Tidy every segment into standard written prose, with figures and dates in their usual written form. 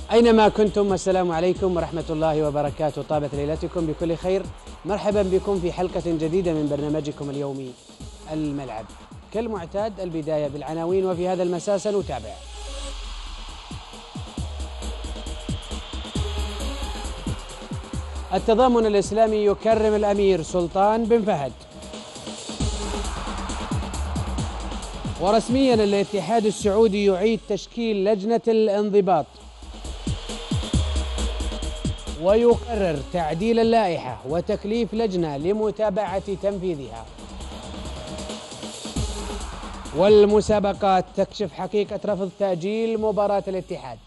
أينما كنتم السلام عليكم ورحمة الله وبركاته. طابت ليلتكم بكل خير. مرحبا بكم في حلقة جديدة من برنامجكم اليومي الملعب. كالمعتاد البداية بالعناوين، وفي هذا المساء سنتابع التضامن الإسلامي يكرم الأمير سلطان بن فهد، ورسميا الاتحاد السعودي يعيد تشكيل لجنة الانضباط، ويقرر تعديل اللائحة وتكليف لجنة لمتابعة تنفيذها. والمسابقات تكشف حقيقة رفض تأجيل مباراة الاتحاد.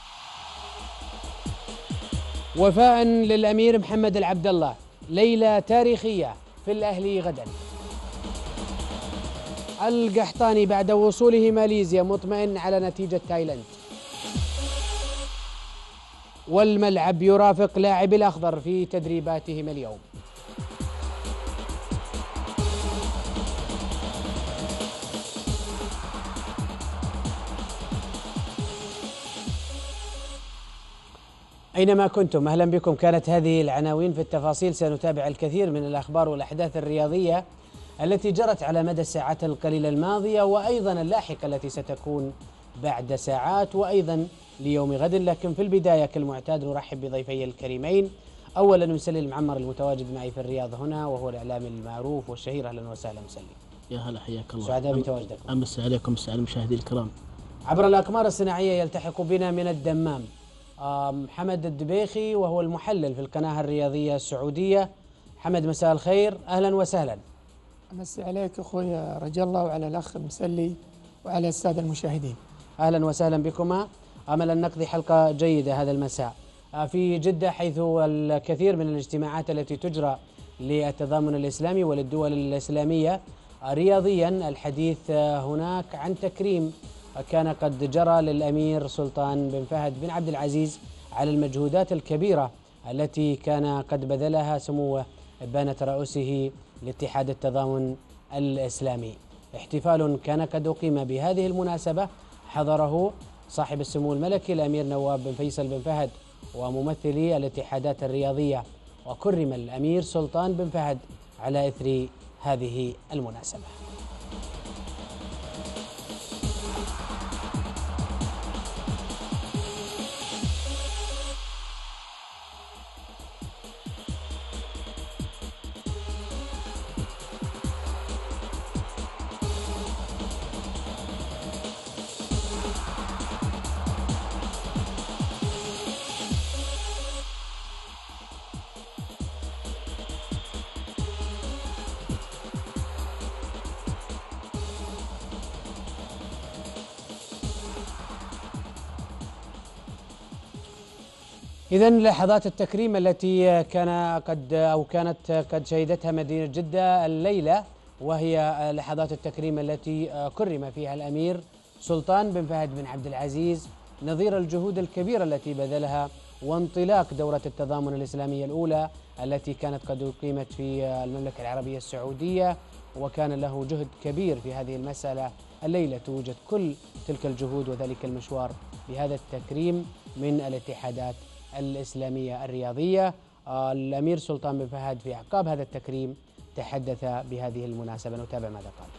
وفاء للأمير محمد العبد الله، ليلة تاريخية في الأهلي غدا. القحطاني بعد وصوله ماليزيا مطمئن على نتيجة تايلاند. والملعب يرافق لاعب الأخضر في تدريباتهم اليوم. أينما كنتم أهلا بكم. كانت هذه العناوين. في التفاصيل سنتابع الكثير من الأخبار والأحداث الرياضية التي جرت على مدى الساعات القليلة الماضية، وأيضا اللاحقة التي ستكون بعد ساعات، وأيضا ليوم غد. لكن في البداية كالمعتاد نرحب بضيفي الكريمين. أولا مسلي المعمر المتواجد معي في الرياض هنا، وهو الإعلامي المعروف والشهير. أهلا وسهلا مسلي. يا هلا، حياك الله. سعداء بتواجدكم. أمس عليكم السعادة المشاهدين الكرام. عبر الأقمار الصناعية يلتحق بنا من الدمام محمد الدبيخي، وهو المحلل في القناة الرياضية السعودية. حمد مساء الخير، أهلا وسهلا. أمسي عليك أخوي رجا الله، وعلى الأخ مسلي، وعلى السادة المشاهدين. أهلا وسهلا بكما. أمل أن نقضي حلقة جيدة هذا المساء في جدة، حيث الكثير من الاجتماعات التي تجرى للتضامن الإسلامي وللدول الإسلامية. رياضيا الحديث هناك عن تكريم كان قد جرى للأمير سلطان بن فهد بن عبد العزيز على المجهودات الكبيرة التي كان قد بذلها سموه إبانة رئيسه لاتحاد التضامن الإسلامي. احتفال كان قد أقيم بهذه المناسبة، حضره صاحب السمو الملكي الأمير نواف بن فيصل بن فهد وممثلي الاتحادات الرياضية، وكرم الأمير سلطان بن فهد على إثر هذه المناسبة. إذن لحظات التكريم التي كانت قد شهدتها مدينة جدة الليلة، وهي لحظات التكريم التي كرم فيها الأمير سلطان بن فهد بن عبد العزيز، نظير الجهود الكبيرة التي بذلها وانطلاق دورة التضامن الإسلامية الأولى التي كانت قد أقيمت في المملكة العربية السعودية، وكان له جهد كبير في هذه المسألة. الليلة توجد كل تلك الجهود وذلك المشوار بهذا التكريم من الاتحادات الإسلامية الرياضية. الأمير سلطان بن فهد في أعقاب هذا التكريم تحدث بهذه المناسبة. نتابع ماذا قال.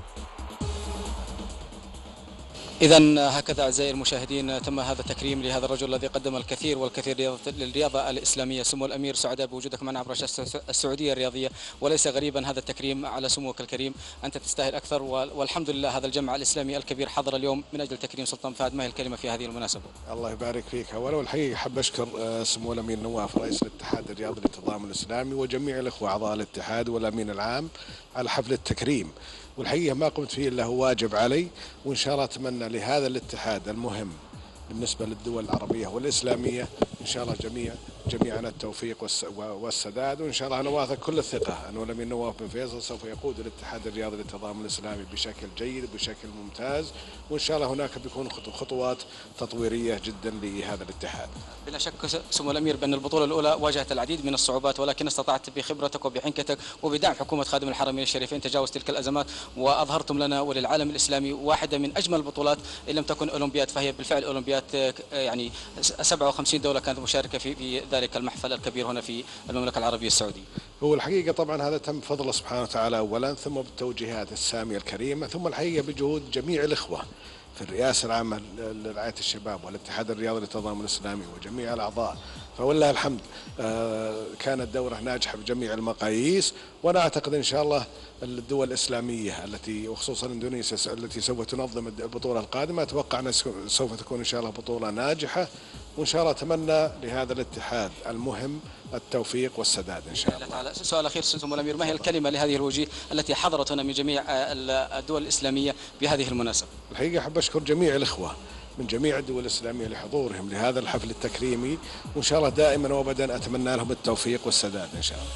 إذن هكذا أعزائي المشاهدين تم هذا التكريم لهذا الرجل الذي قدم الكثير والكثير للرياضة الإسلامية. سمو الأمير سعداء بوجودك معنا عبر الشاشة السعودية الرياضية، وليس غريبا هذا التكريم على سموك الكريم. أنت تستاهل أكثر، والحمد لله هذا الجمع الإسلامي الكبير حضر اليوم من أجل تكريم سلطان فهد. ما هي الكلمة في هذه المناسبة؟ الله يبارك فيك. أولا والحقيقة حاب أشكر سمو الأمير نواف رئيس الاتحاد الرياضي للتضامن الإسلامي وجميع الأخوة أعضاء الاتحاد والأمين العام على حفل التكريم، والحقيقة ما قمت فيه إلا هو واجب علي، وإن شاء الله أتمنى لهذا الاتحاد المهم بالنسبة للدول العربية والإسلامية إن شاء الله جميعنا التوفيق والسداد، وإن شاء الله أنا واثق كل الثقة أنه الأمير نواف بن فيصل سوف يقود الاتحاد الرياضي للتضامن الإسلامي بشكل جيد وبشكل ممتاز، وإن شاء الله هناك بيكون خطوات تطويرية جدا لهذا الاتحاد. بلا شك سمو الأمير بأن البطولة الأولى واجهت العديد من الصعوبات، ولكن استطعت بخبرتك وبحنكتك وبدعم حكومة خادم الحرمين الشريفين تجاوز تلك الأزمات، وأظهرتم لنا وللعالم الإسلامي واحدة من أجمل البطولات، إن لم تكن أولمبياد فهي بالفعل أولمبياد جمهوريات يعني 57 دولة كانت مشاركة في ذلك المحفل الكبير هنا في المملكة العربية السعودية. هو الحقيقة طبعا هذا تم بفضل الله سبحانه وتعالى أولا، ثم بالتوجيهات السامية الكريمة، ثم الحقيقة بجهود جميع الإخوة في الرئاسة العامة لرعاية الشباب والاتحاد الرياضي للتضامن الإسلامي وجميع الأعضاء. فولله الحمد كانت دورة ناجحة بجميع المقاييس، وأنا أعتقد إن شاء الله الدول الإسلامية التي وخصوصا إندونيسيا التي سوف تنظم البطولة القادمة، أتوقع أنها سوف تكون إن شاء الله بطولة ناجحة، وإن شاء الله أتمنى لهذا الاتحاد المهم التوفيق والسداد إن شاء الله تعالى. سؤال أخير سمو الأمير، ما هي الكلمة لهذه الوجوه التي حضرت هنا من جميع الدول الإسلامية بهذه المناسبة؟ الحقيقة أحب أشكر جميع الإخوة من جميع الدول الإسلامية لحضورهم لهذا الحفل التكريمي، وإن شاء الله دائما وأبدا أتمنى لهم التوفيق والسداد إن شاء الله.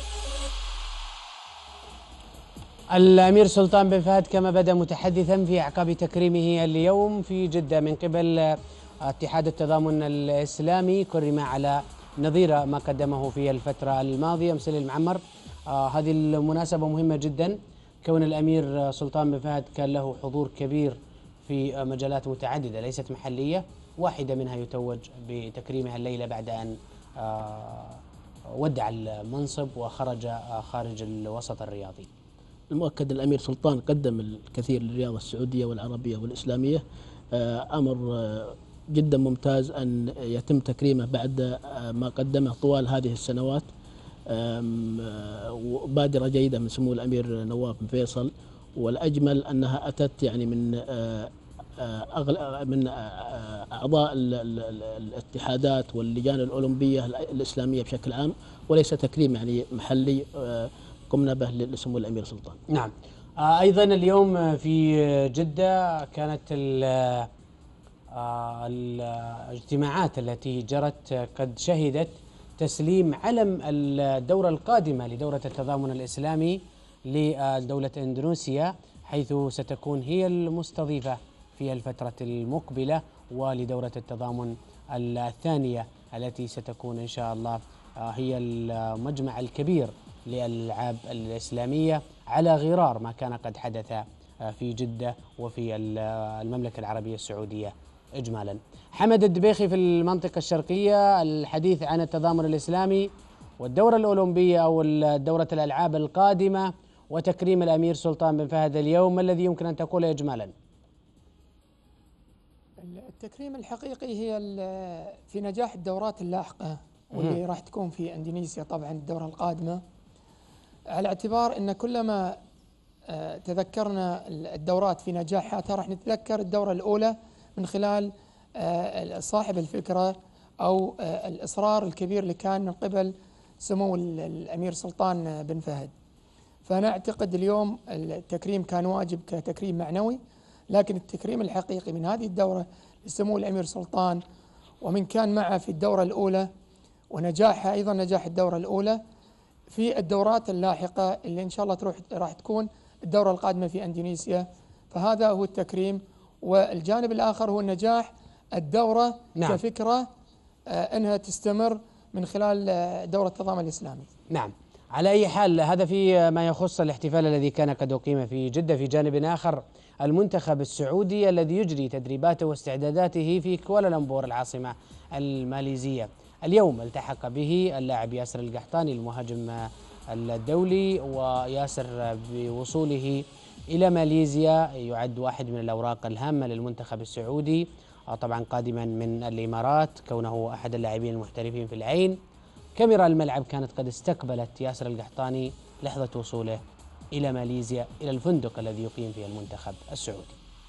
الأمير سلطان بن فهد كما بدأ متحدثا في أعقاب تكريمه اليوم في جدة من قبل اتحاد التضامن الإسلامي، كرم على نظير ما قدمه في الفترة الماضية. مسلي المعمر، هذه المناسبة مهمة جدا، كون الأمير سلطان بن فهد كان له حضور كبير في مجالات متعددة ليست محلية، واحدة منها يتوج بتكريمها الليلة بعد أن ودع المنصب وخرج خارج الوسط الرياضي. المؤكد الأمير سلطان قدم الكثير للرياضة السعودية والعربية والإسلامية، أمر جدا ممتاز أن يتم تكريمه بعد ما قدمه طوال هذه السنوات. بادرة جيدة من سمو الأمير نواف بن فيصل، والأجمل أنها أتت يعني من أعضاء الاتحادات واللجان الأولمبية الإسلامية بشكل عام، وليس تكريم يعني محلي قمنا به لسمو الأمير سلطان. نعم. أيضا اليوم في جدة كانت الاجتماعات التي جرت قد شهدت تسليم علم الدورة القادمة لدورة التضامن الإسلامي لدولة إندونيسيا، حيث ستكون هي المستضيفة في الفترة المقبلة، ولدورة التضامن الثانية التي ستكون إن شاء الله هي المجمع الكبير للألعاب الإسلامية على غرار ما كان قد حدث في جدة وفي المملكة العربية السعودية إجمالا. حمد الدبيخي في المنطقة الشرقية، الحديث عن التضامن الإسلامي والدورة الأولمبية أو دورة الألعاب القادمة وتكريم الأمير سلطان بن فهد اليوم، ما الذي يمكن أن تقوله إجمالا؟ التكريم الحقيقي هي في نجاح الدورات اللاحقة واللي راح تكون في اندونيسيا طبعا الدورة القادمة، على اعتبار ان كلما تذكرنا الدورات في نجاحاتها راح نتذكر الدورة الأولى من خلال صاحب الفكرة أو الإصرار الكبير اللي كان من قبل سمو الأمير سلطان بن فهد. فأنا أعتقد اليوم التكريم كان واجب كتكريم معنوي، لكن التكريم الحقيقي من هذه الدورة لسمو الأمير سلطان ومن كان معه في الدورة الأولى ونجاحها أيضا نجاح الدورة الأولى في الدورات اللاحقة اللي إن شاء الله راح تكون الدورة القادمة في إندونيسيا. فهذا هو التكريم، والجانب الآخر هو النجاح الدورة نعم. كفكرة أنها تستمر من خلال دورة التضامن الإسلامي. نعم. على أي حال هذا في ما يخص الاحتفال الذي كان قد أقيم في جدة. في جانب آخر المنتخب السعودي الذي يجري تدريباته واستعداداته في كوالالمبور العاصمة الماليزية، اليوم التحق به اللاعب ياسر القحطاني المهاجم الدولي، وياسر بوصوله إلى ماليزيا يعد واحد من الأوراق الهامة للمنتخب السعودي، طبعا قادما من الإمارات كونه أحد اللاعبين المحترفين في العين. كاميرا الملعب كانت قد استقبلت ياسر القحطاني لحظة وصوله إلى ماليزيا إلى الفندق الذي يقيم فيه المنتخب السعودي.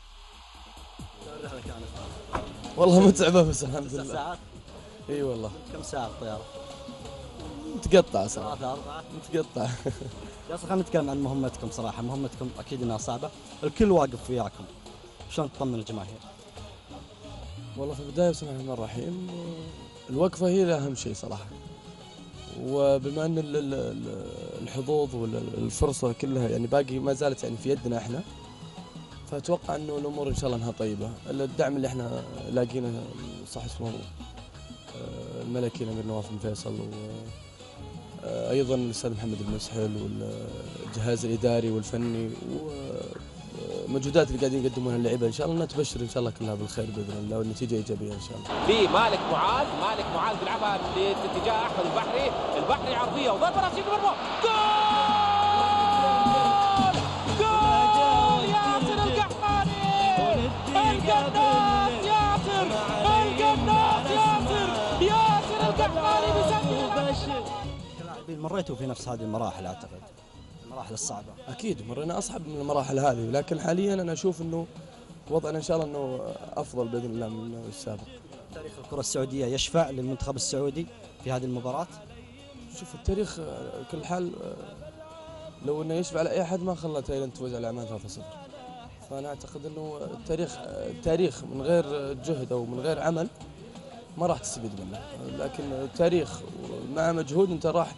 والله متعبة بس الحمد لله. 9 ساعات؟ اي والله. كم ساعة الطيارة؟ متقطعة صراحة. 3 4 متقطعة. يا أخي خلينا نتكلم عن مهمتكم صراحة، مهمتكم أكيد أنها صعبة، الكل واقف وياكم، شلون تطمن الجماهير؟ والله في البداية بسم الله الرحمن الرحيم، الوقفة هي أهم شيء صراحة، وبما أن الحظوظ والفرصة كلها يعني باقي ما زالت يعني في يدنا احنا، فأتوقع أنه الأمور إن شاء الله أنها طيبة. الدعم اللي احنا لاقينه صح اسمه الملكي الأمير نواف بن فيصل، وأيضا الأستاذ محمد المسحل والجهاز الإداري والفني المجهودات اللي قاعدين يقدمونها اللعيبه ان شاء الله انها تبشر ان شاء الله كلها بالخير باذن الله والنتيجه ايجابيه ان شاء الله. لمالك معاذ، مالك معاذ بيلعبها لاتجاه احمد البحري، البحري عرضيه وضربه راسيه مرمى، جول! جول ياسر القحطاني! القناص ياسر! القناص ياسر القحطاني بيسجل. اللاعبين مريتوا في نفس هذه المراحل اعتقد، المراحل الصعبه. اكيد مرينا اصعب من المراحل هذه، ولكن حاليا انا اشوف انه وضعنا ان شاء الله انه افضل باذن الله من السابق. تاريخ الكره السعوديه يشفع للمنتخب السعودي في هذه المباراه؟ شوف التاريخ كل حال لو انه يشفع على اي احد ما خلى تايلاند تفوز على عمان 3-0. فانا اعتقد انه التاريخ من غير جهد او من غير عمل ما راح تستفيد منه، لكن التاريخ مع مجهود انت راح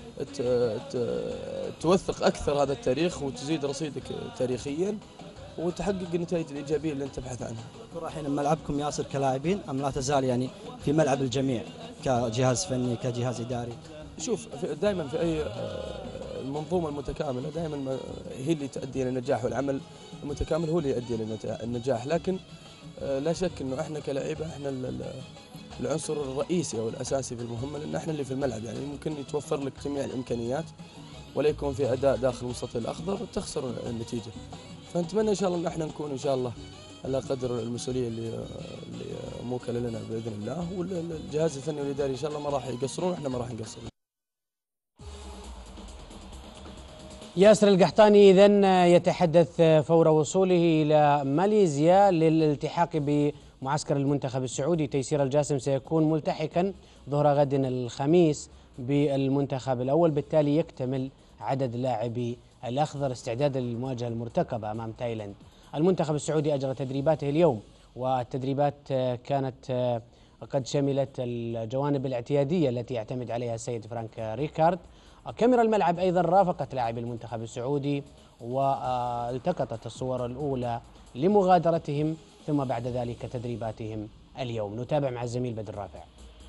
توثق اكثر هذا التاريخ وتزيد رصيدك تاريخيا وتحقق النتائج الايجابيه اللي انت تبحث عنها. الكره الحين ملعبكم ياسر كلاعبين ام لا تزال يعني في ملعب الجميع كجهاز فني كجهاز اداري؟ شوف دائما في اي المنظومه المتكامله دائما هي اللي تؤدي الى النجاح، والعمل المتكامل هو اللي يؤدي الى النجاح، لكن لا شك انه احنا كلاعيبه احنا العنصر الرئيسي او الاساسي في المهمه، لان احنا اللي في الملعب، يعني ممكن يتوفر لك جميع الامكانيات ولا يكون في اداء داخل المستطيل الاخضر وتخسر النتيجه. فنتمنى ان شاء الله ان احنا نكون ان شاء الله على قدر المسؤوليه اللي موكله لنا باذن الله، والجهاز الفني والاداري ان شاء الله ما راح يقصرون واحنا ما راح نقصر. ياسر القحطاني إذن يتحدث فور وصوله إلى ماليزيا للالتحاق بمعسكر المنتخب السعودي. تيسير الجاسم سيكون ملتحقا ظهر غد الخميس بالمنتخب الأول، بالتالي يكتمل عدد لاعبي الأخضر استعدادا للمواجهة المرتقبة أمام تايلاند. المنتخب السعودي أجرى تدريباته اليوم، والتدريبات كانت قد شملت الجوانب الاعتيادية التي يعتمد عليها السيد فرانك ريكارد. كاميرا الملعب أيضا رافقت لاعبي المنتخب السعودي والتقطت الصور الأولى لمغادرتهم ثم بعد ذلك تدريباتهم اليوم. نتابع مع الزميل بدر رافع.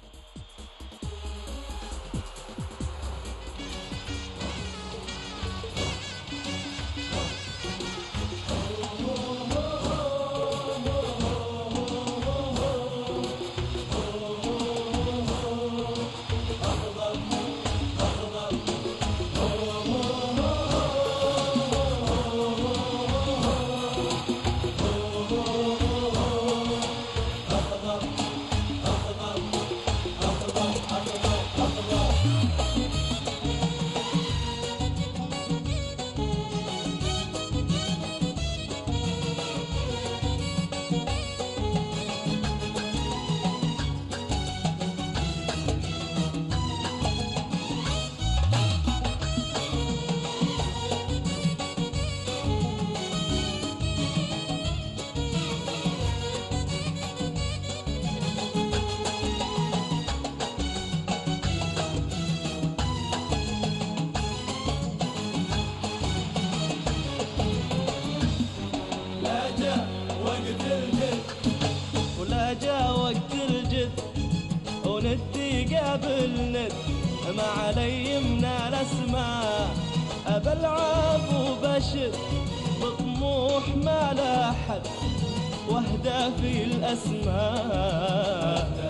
ما علي من الاسماء أبلعب وبشر بطموح ما لا حد واهدافي الاسماء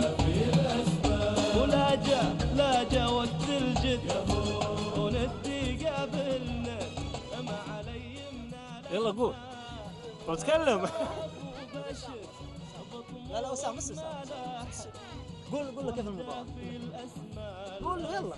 ولا جا وقت الجد وندي قابلنا ما علي من يلا قول اتكلم. لا وسام بس قول له كيف المباراة. قول له يلا.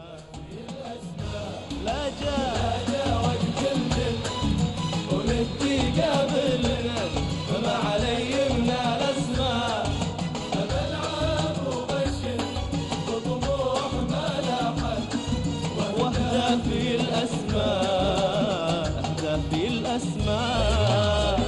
لا جا وقت الجد وندي قابلنا ما علي من الاسماء أبلعب وبشر بطموح ما لا حد واهدافي الاسماء اهدافي الاسماء.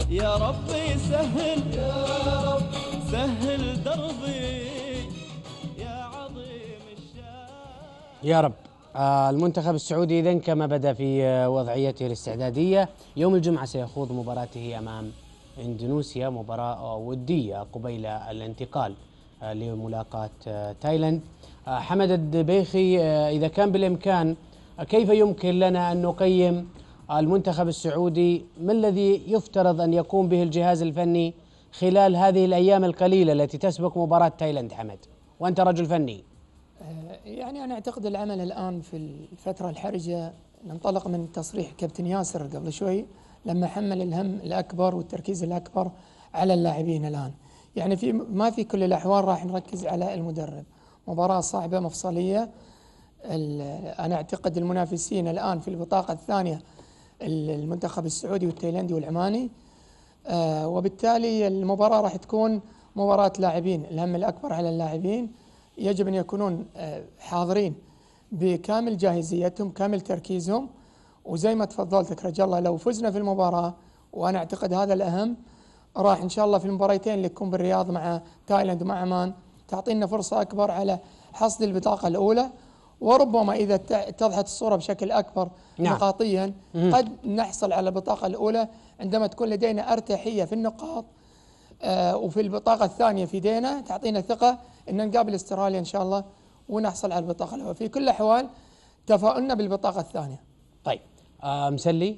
يا ربي سهل يا رب سهل دربي يا عظيم الشان. يا رب. المنتخب السعودي إذن كما بدأ في وضعيته الاستعدادية يوم الجمعة سيخوض مباراته أمام إندونيسيا، مباراة ودية قبيل الانتقال لملاقاة تايلاند. حمد الدبيخي، إذا كان بالإمكان كيف يمكن لنا أن نقيم المنتخب السعودي؟ ما الذي يفترض أن يقوم به الجهاز الفني خلال هذه الأيام القليلة التي تسبق مباراة تايلاند؟ حمد، وأنت رجل فني. يعني أنا أعتقد العمل الآن في الفترة الحرجة، ننطلق من تصريح كابتن ياسر قبل شوي لما حمل الهم الأكبر والتركيز الأكبر على اللاعبين الآن. يعني ما في كل الأحوال راح نركز على المدرب. مباراة صعبة مفصلية. أنا أعتقد المنافسين الآن في البطاقة الثانية المنتخب السعودي والتايلندي والعماني، وبالتالي المباراة راح تكون مباراة لاعبين. الهم الأكبر على اللاعبين، يجب أن يكونون حاضرين بكامل جاهزيتهم كامل تركيزهم. وزي ما تفضلت رجال الله، لو فزنا في المباراة، وأنا أعتقد هذا الأهم، راح إن شاء الله في المباراتين اللي تكون بالرياض مع تايلاند ومع عمان تعطينا فرصة أكبر على حصد البطاقة الأولى. وربما إذا اتضحت الصورة بشكل أكبر نقاطيا قد نحصل على البطاقة الأولى عندما تكون لدينا أرتاحية في النقاط، وفي البطاقة الثانية في دينا تعطينا ثقة أن نقابل استراليا إن شاء الله ونحصل على البطاقة الأولى. في كل الأحوال تفاؤلنا بالبطاقة الثانية. طيب مسلي،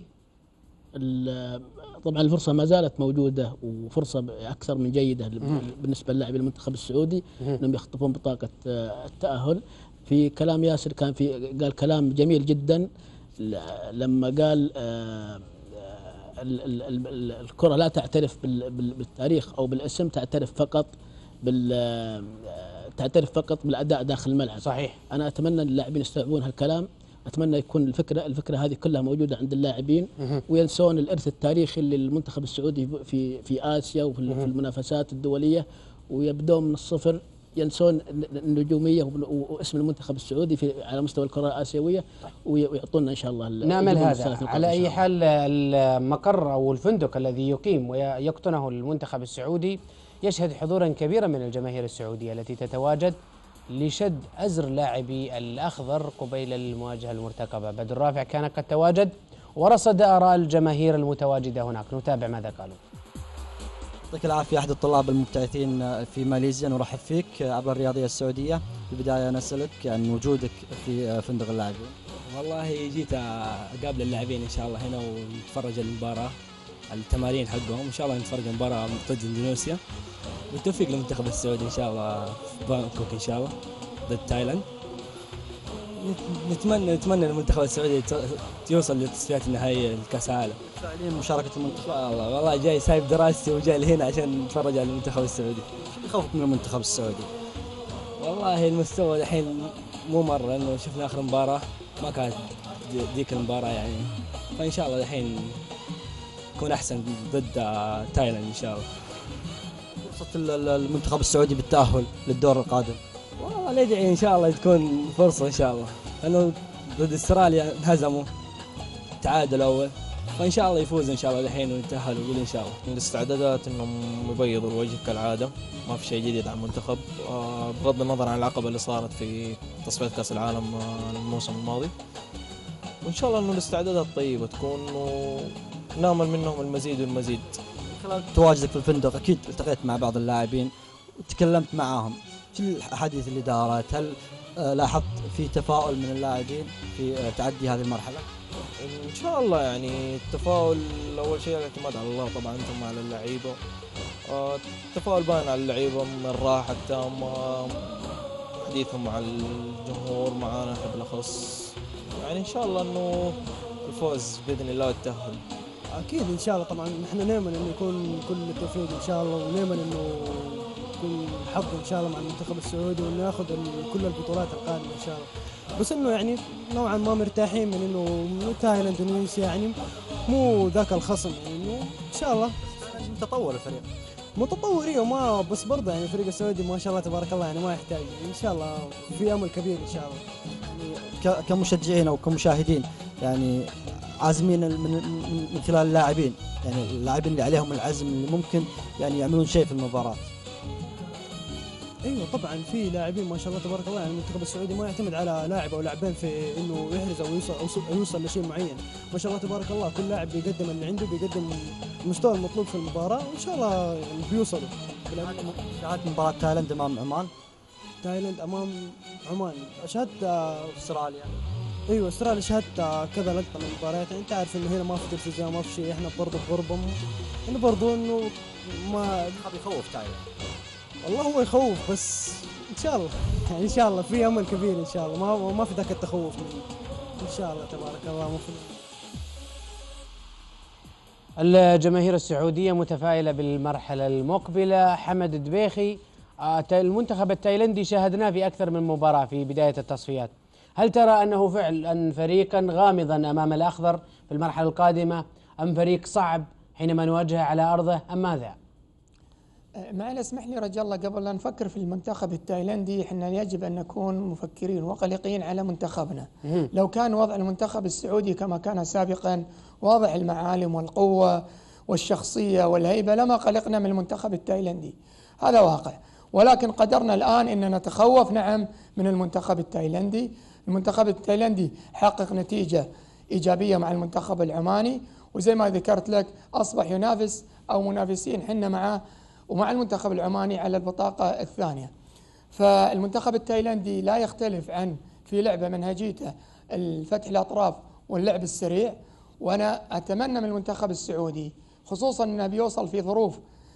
طبعا الفرصة ما زالت موجودة، وفرصة أكثر من جيدة بالنسبة للاعبي المنتخب السعودي أنهم يخطفون بطاقة التأهل. في كلام ياسر قال كلام جميل جدا لما قال الكرة لا تعترف بالتاريخ أو بالاسم، تعترف فقط بالأداء داخل الملعب. صحيح. أنا أتمنى اللاعبين يستوعبون هالكلام، أتمنى يكون الفكرة هذه كلها موجودة عند اللاعبين، وينسون الإرث التاريخي للمنتخب السعودي في آسيا وفي المنافسات الدولية، ويبدون من الصفر، ينسون النجومية واسم المنتخب السعودي على مستوى الكرة الآسيوية، ويعطونا إن شاء الله نعمل هذا. على أي حال المقر أو الفندق الذي يقيم ويقطنه المنتخب السعودي يشهد حضورا كبيرا من الجماهير السعودية التي تتواجد لشد أزر لاعبي الأخضر قبيل المواجهة المرتقبة. بدر رافع كان قد تواجد ورصد آراء الجماهير المتواجدة هناك، نتابع ماذا قالوا. يعطيك العافية أحد الطلاب المبتعثين في ماليزيا، نرحب فيك عبر الرياضية السعودية. في البداية نسألك عن وجودك في فندق اللاعبين. والله جيت أقابل اللاعبين إن شاء الله هنا ونتفرج المباراة، التمارين حقهم إن شاء الله نتفرج المباراة ضد إندونيسيا، والتوفيق للمنتخب السعودي إن شاء الله في بانكوك إن شاء الله ضد تايلاند. نتمنى المنتخب السعودي يوصل للتصفيات النهائية لكأس العالم. فعليا مشاركة المنتخب. والله جاي سايب دراستي وجاي لهنا عشان نتفرج على المنتخب السعودي. يخوفك من المنتخب السعودي؟ والله المستوى الحين مو مرة، لأنه شفنا آخر مباراة ما كانت ذيك المباراة يعني، فإن شاء الله الحين يكون أحسن ضد تايلاند إن شاء الله. فرصة المنتخب السعودي بالتأهل للدور القادم؟ والله ندعي إن شاء الله تكون فرصة إن شاء الله، لأنه ضد استراليا انهزموا تعادل أول، فإن شاء الله يفوز إن شاء الله الحين ويتأهل ويقول إن شاء الله. الاستعدادات إنهم يبيضوا الوجه كالعادة، ما في شيء جديد عن المنتخب بغض النظر عن العقبة اللي صارت في تصفية كأس العالم الموسم الماضي، وإن شاء الله إنه الاستعدادات طيبة تكون ونامل منهم المزيد والمزيد. خلال تواجدك في الفندق أكيد التقيت مع بعض اللاعبين وتكلمت معاهم، في الحديث اللي دارت هل لاحظت في تفاؤل من اللاعبين في تعدي هذه المرحلة؟ إن شاء الله يعني التفاؤل أول شيء الاعتماد على الله طبعا ثم على اللعيبة. التفاؤل باين على اللعيبة من الراحة التامة، حديثهم مع الجمهور معانا احنا بالأخص، يعني إن شاء الله إنه الفوز بإذن الله والتأهل. أكيد إن شاء الله. طبعا نحن نأمل إنه يكون كل التوفيق إن شاء الله، ونأمل إنه يكون حظ إن شاء الله مع المنتخب السعودي وإنه يأخذ كل البطولات القادمة إن شاء الله. بس إنه يعني نوعا ما مرتاحين من إنه تايلاند إندونيسيا يعني مو ذاك الخصم، يعني إنه إن شاء الله متطور الفريق. متطور وما بس برضه يعني الفريق السعودي ما شاء الله تبارك الله يعني ما يحتاج، إن شاء الله في أمل كبير إن شاء الله. يعني كمشجعين أو كمشاهدين يعني عازمين من خلال اللاعبين، يعني اللاعبين اللي عليهم العزم اللي ممكن يعني يعملون شيء في المباراة. ايوه طبعا في لاعبين ما شاء الله تبارك الله، يعني المنتخب السعودي ما يعتمد على لاعب او لاعبين في انه يحرز او يوصل لشيء معين، ما شاء الله تبارك الله كل لاعب بيقدم اللي عنده، بيقدم المستوى المطلوب في المباراه، وان شاء الله يعني بيوصلوا. شاهدت مباراة تايلاند امام عمان. تايلاند امام عمان شاهدت استراليا. ايوه استراليا شاهدت كذا لقطه من المباريات، يعني انت عارف انه هنا ما في تلفزيون ما في شيء، احنا برضه بغربه انه برضه انه ما يخوف تايلاند. والله هو يخوف، بس ان شاء الله يعني ان شاء الله في امل كبير ان شاء الله، ما في ذاك التخوف ان شاء الله تبارك الله. الجماهير السعودية متفائلة بالمرحلة المقبلة. حمد الدبيخي، المنتخب التايلندي شاهدناه في أكثر من مباراة في بداية التصفيات، هل ترى أنه فعلا فريقا غامضا أمام الأخضر في المرحلة القادمة، أم فريق صعب حينما نواجهه على أرضه، أم ماذا؟ معلي اسمح لي رجال الله، قبل لا نفكر في المنتخب التايلندي احنا يجب ان نكون مفكرين وقلقين على منتخبنا. لو كان وضع المنتخب السعودي كما كان سابقا واضح المعالم والقوة والشخصية والهيبة لما قلقنا من المنتخب التايلندي، هذا واقع. ولكن قدرنا الآن أن نتخوف نعم من المنتخب التايلندي. المنتخب التايلندي حقق نتيجة إيجابية مع المنتخب العماني، وزي ما ذكرت لك أصبح ينافس أو منافسين حنا معه ومع المنتخب العماني على البطاقة الثانية. فالمنتخب التايلندي لا يختلف عن في لعبة منهجيته الفتح الأطراف واللعب السريع، وأنا أتمنى من المنتخب السعودي خصوصا أنه بيوصل في ظروف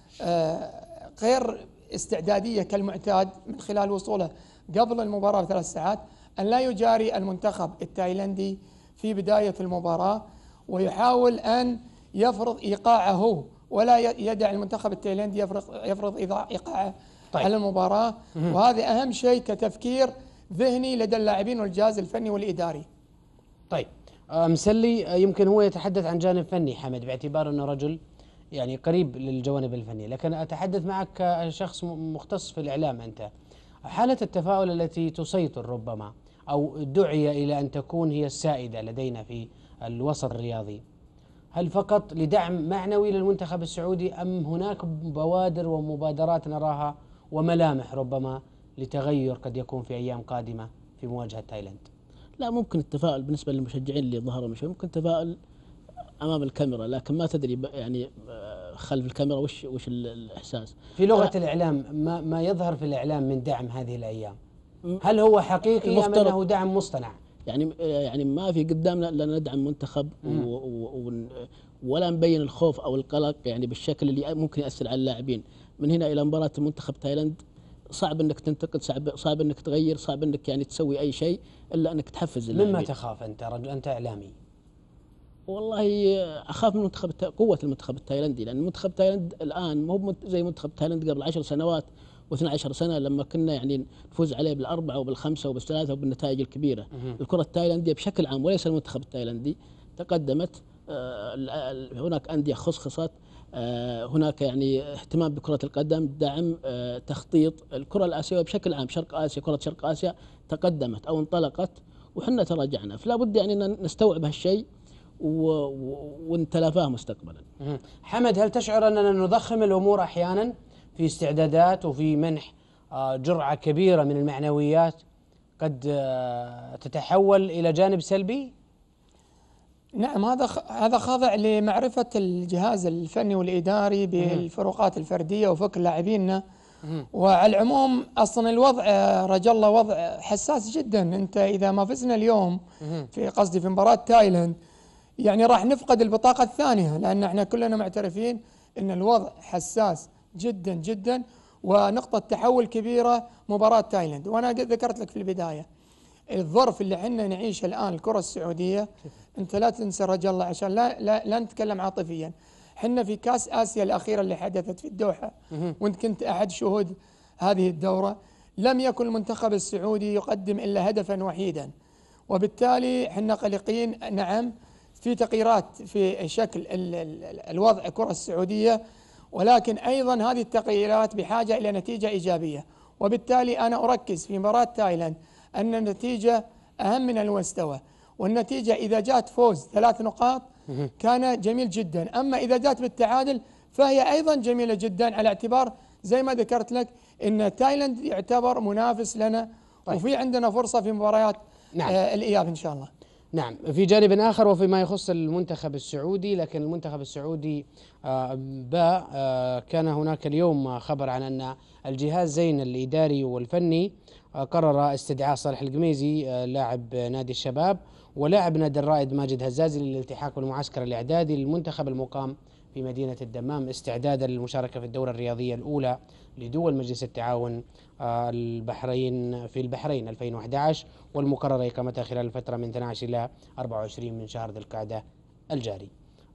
غير استعدادية كالمعتاد من خلال وصوله قبل المباراة ب3 ساعات، أن لا يجاري المنتخب التايلندي في بداية المباراة ويحاول أن يفرض إيقاعه، ولا يدع المنتخب التايلندي يفرض إيقاعه على المباراة. وهذا أهم شيء كتفكير ذهني لدى اللاعبين والجهاز الفني والإداري. طيب مسلي يمكن هو يتحدث عن جانب فني حمد باعتبار أنه رجل يعني قريب للجوانب الفنية، لكن أتحدث معك كشخص مختص في الإعلام. أنت حالة التفاؤل التي تسيطر ربما أو دعي إلى أن تكون هي السائدة لدينا في الوسط الرياضي، هل فقط لدعم معنوي للمنتخب السعودي، أم هناك بوادر ومبادرات نراها وملامح ربما لتغير قد يكون في أيام قادمة في مواجهة تايلاند؟ لا، ممكن التفاؤل بالنسبة للمشجعين اللي ظهروا من شوي، ممكن تفاؤل أمام الكاميرا، لكن ما تدري يعني خلف الكاميرا وش الإحساس في لغة الإعلام. ما يظهر في الإعلام من دعم هذه الأيام، هل هو حقيقي أم أنه دعم مصطنع؟ يعني ما في قدامنا الا ندعم منتخب ولا نبين الخوف او القلق يعني بالشكل اللي ممكن ياثر على اللاعبين. من هنا الى مباراه منتخب تايلاند صعب انك تنتقد، صعب انك تغير، صعب انك يعني تسوي اي شيء الا انك تحفز اللاعبين. مما تخاف انت رجل، انت اعلامي؟ والله اخاف من قوه المنتخب التايلندي، لان المنتخب التايلند الان مو زي منتخب تايلاند قبل 10 سنوات و12 سنة لما كنا يعني نفوز عليه بال4 وبال5 وبال3 وبالنتائج الكبيرة. الكرة التايلندية بشكل عام وليس المنتخب التايلندي تقدمت. هناك أندية خصخصت، هناك يعني اهتمام بكرة القدم، دعم، تخطيط. الكرة الآسيوية بشكل عام، شرق آسيا، كرة شرق آسيا تقدمت أو انطلقت وحنا تراجعنا، فلا بد يعني أن نستوعب هالشيء ونتلافاه مستقبلا. حمد، هل تشعر أننا نضخم الأمور أحيانا في استعدادات وفي منح جرعة كبيرة من المعنويات قد تتحول إلى جانب سلبي؟ نعم، هذا خاضع لمعرفة الجهاز الفني والإداري بالفروقات الفردية وفكر لاعبينا. وعلى العموم أصلا الوضع رجل الله وضع حساس جدا. أنت إذا ما فزنا اليوم في مباراة تايلاند يعني راح نفقد البطاقة الثانية، لأن احنا كلنا معترفين أن الوضع حساس جدا جدا، ونقطة تحول كبيرة مباراة تايلاند. وأنا ذكرت لك في البداية الظرف اللي احنا نعيشه الآن الكرة السعودية. أنت لا تنسى رجل الله عشان لا نتكلم عاطفيا، حنا في كاس آسيا الأخيرة اللي حدثت في الدوحة وانت كنت أحد شهود هذه الدورة، لم يكن المنتخب السعودي يقدم إلا هدفا وحيدا، وبالتالي حنا قلقين. نعم في تغييرات في شكل الوضع الكرة السعودية، ولكن أيضا هذه التغييرات بحاجة إلى نتيجة إيجابية. وبالتالي أنا أركز في مباراة تايلاند أن النتيجة أهم من المستوى، والنتيجة إذا جاءت فوز 3 نقاط كان جميل جدا، أما إذا جاءت بالتعادل فهي أيضا جميلة جدا، على اعتبار زي ما ذكرت لك أن تايلاند يعتبر منافس لنا. طيب. وفي عندنا فرصة في مباريات الإياب إن شاء الله. نعم. في جانب آخر وفيما يخص المنتخب السعودي، لكن المنتخب السعودي كان هناك اليوم خبر عن أن الجهازين الإداري والفني قرر استدعاء صالح القميزي لاعب نادي الشباب ولاعب نادي الرائد ماجد هزازي للالتحاق بالمعسكر الإعدادي للمنتخب المقام في مدينة الدمام استعدادا للمشاركة في الدورة الرياضية الأولى لدول مجلس التعاون البحرين في البحرين 2011 والمقررة إقامتها خلال الفترة من 12 إلى 24 من شهر ذي القعدة الجاري.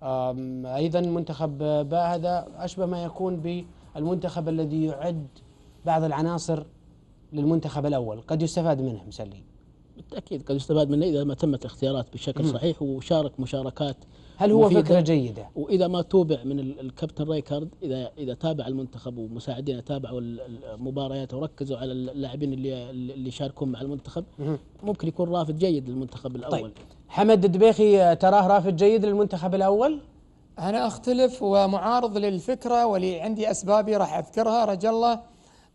أيضا منتخب باء هذا أشبه ما يكون بالمنتخب الذي يعد بعض العناصر للمنتخب الأول، قد يستفاد منه مسلي. بالتأكيد قد يستفاد منه إذا ما تمت الاختيارات بشكل صحيح وشارك مشاركات. هل هو فكرة جيدة؟ وإذا ما توبع من الكابتن رايكارد، إذا تابع المنتخب ومساعدين تابعوا المباريات وركزوا على اللاعبين اللي يشاركون مع المنتخب، ممكن يكون رافد جيد للمنتخب الأول. طيب. حمد الدبيخي تراه رافد جيد للمنتخب الأول؟ أنا أختلف ومعارض للفكرة ولي عندي أسبابي راح أذكرها رجل الله.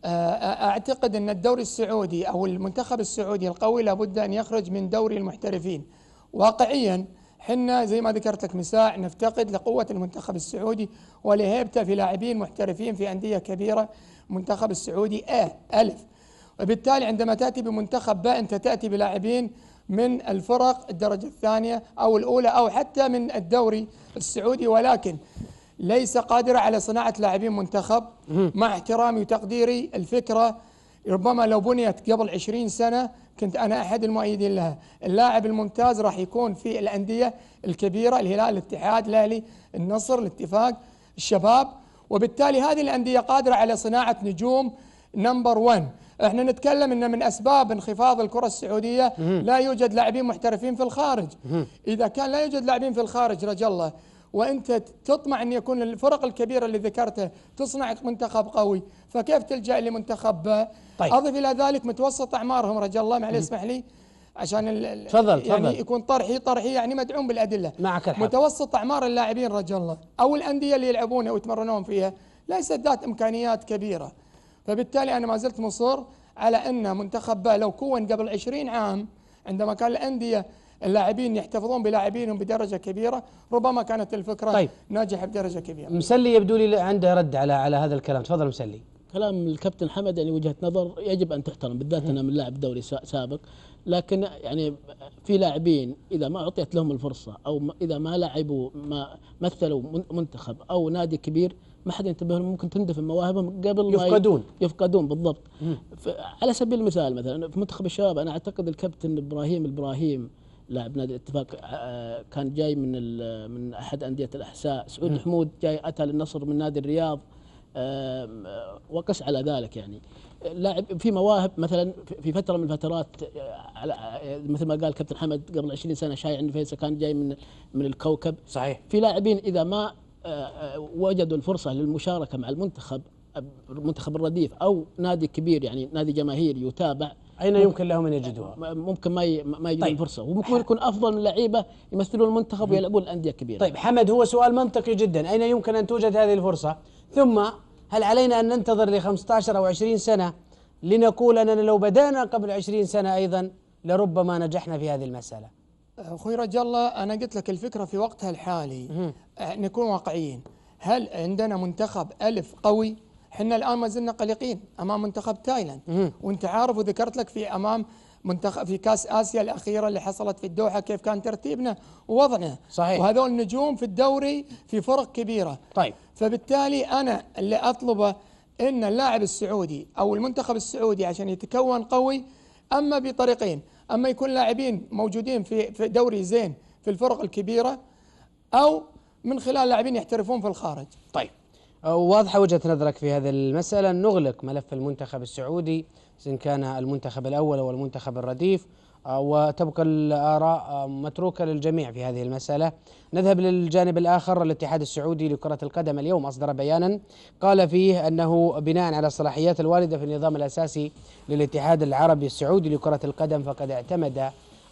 أعتقد أن الدوري السعودي أو المنتخب السعودي القوي لابد أن يخرج من دوري المحترفين. واقعيا حنا زي ما ذكرت لك مساع نفتقد لقوة المنتخب السعودي ولهيبته في لاعبين محترفين في أندية كبيرة. منتخب السعودي ألف، وبالتالي عندما تأتي بمنتخب باء أنت تأتي بلاعبين من الفرق الدرجة الثانية أو الأولى أو حتى من الدوري السعودي، ولكن ليس قادرة على صناعة لاعبين منتخب. مع احترامي وتقديري الفكرة ربما لو بنيت قبل 20 سنة كنت أنا أحد المؤيدين لها. اللاعب الممتاز راح يكون في الأندية الكبيرة، الهلال، الاتحاد، الأهلي، النصر، الاتفاق، الشباب، وبالتالي هذه الأندية قادرة على صناعة نجوم نمبر 1. احنا نتكلم ان من اسباب انخفاض الكرة السعودية لا يوجد لاعبين محترفين في الخارج. اذا كان لا يوجد لاعبين في الخارج رجل الله وانت تطمع ان يكون الفرق الكبيرة اللي ذكرتها تصنع منتخب قوي، فكيف تلجأ لمنتخب باء؟ طيب. اضف الى ذلك متوسط اعمارهم رجل الله، معلش اسمح لي عشان تفضل يعني يكون طرحي يعني مدعوم بالادله. معك الحق. متوسط اعمار اللاعبين رجل الله او الانديه اللي يلعبونها ويتمرنون فيها ليست ذات امكانيات كبيره، فبالتالي انا ما زلت مصر على ان منتخب باء لو كون قبل 20 عام عندما كان الانديه اللاعبين يحتفظون بلاعبينهم بدرجه كبيره ربما كانت الفكره ناجحه بدرجه كبيره. مسلي يبدو لي عنده رد على هذا الكلام، تفضل مسلي. كلام الكابتن حمد يعني وجهة نظر يجب أن تحترم، بالذات أنا من لاعب دوري سابق، لكن يعني في لاعبين إذا ما أعطيت لهم الفرصة أو إذا ما لعبوا ما مثلوا منتخب أو نادي كبير ما حد ينتبه لهم، ممكن تندفن مواهبهم قبل ما يفقدون بالضبط. على سبيل المثال مثلا في منتخب الشباب أنا أعتقد الكابتن إبراهيم لاعب نادي الاتفاق كان جاي من أحد أندية الأحساء. سعود الحمود جاي أتى للنصر من نادي الرياض، وقس على ذلك يعني لاعب في مواهب. مثلا في فتره من الفترات مثل ما قال كابتن حمد قبل 20 سنه شايع ان فيصل كان جاي من الكوكب. صحيح. في لاعبين اذا ما وجدوا الفرصه للمشاركه مع المنتخب الرديف او نادي كبير يعني نادي جماهيري يتابع، اين يمكن لهم ان يجدوها؟ ممكن ما يجدون الفرصه، وممكن يكون افضل من لعيبه يمثلون المنتخب ويلعبون الانديه الكبيره. طيب حمد، هو سؤال منطقي جدا، اين يمكن ان توجد هذه الفرصه؟ ثم هل علينا ان ننتظر ل 15 او 20 سنه لنقول اننا لو بدانا قبل 20 سنه ايضا لربما نجحنا في هذه المساله؟ اخوي رجل الله انا قلت لك الفكره في وقتها الحالي نكون واقعيين. هل عندنا منتخب ألف قوي؟ احنا الان ما زلنا قلقين امام منتخب تايلاند، وانت عارف وذكرت لك في امام منتخب في كاس اسيا الاخيره اللي حصلت في الدوحه كيف كان ترتيبنا ووضعنا. صحيح. وهذول النجوم في الدوري في فرق كبيره. طيب. فبالتالي انا اللي اطلبه ان اللاعب السعودي او المنتخب السعودي عشان يتكون قوي اما بطريقين، اما يكون لاعبين موجودين في دوري زين في الفرق الكبيره او من خلال لاعبين يحترفون في الخارج. طيب واضحه وجهه نظرك في هذه المساله. نغلق ملف المنتخب السعودي إن كان المنتخب الأول أو المنتخب الرديف، وتبقى الآراء متروكة للجميع في هذه المسألة. نذهب للجانب الآخر. الاتحاد السعودي لكرة القدم اليوم أصدر بيانا قال فيه أنه بناء على الصلاحيات الواردة في النظام الأساسي للاتحاد العربي السعودي لكرة القدم فقد اعتمد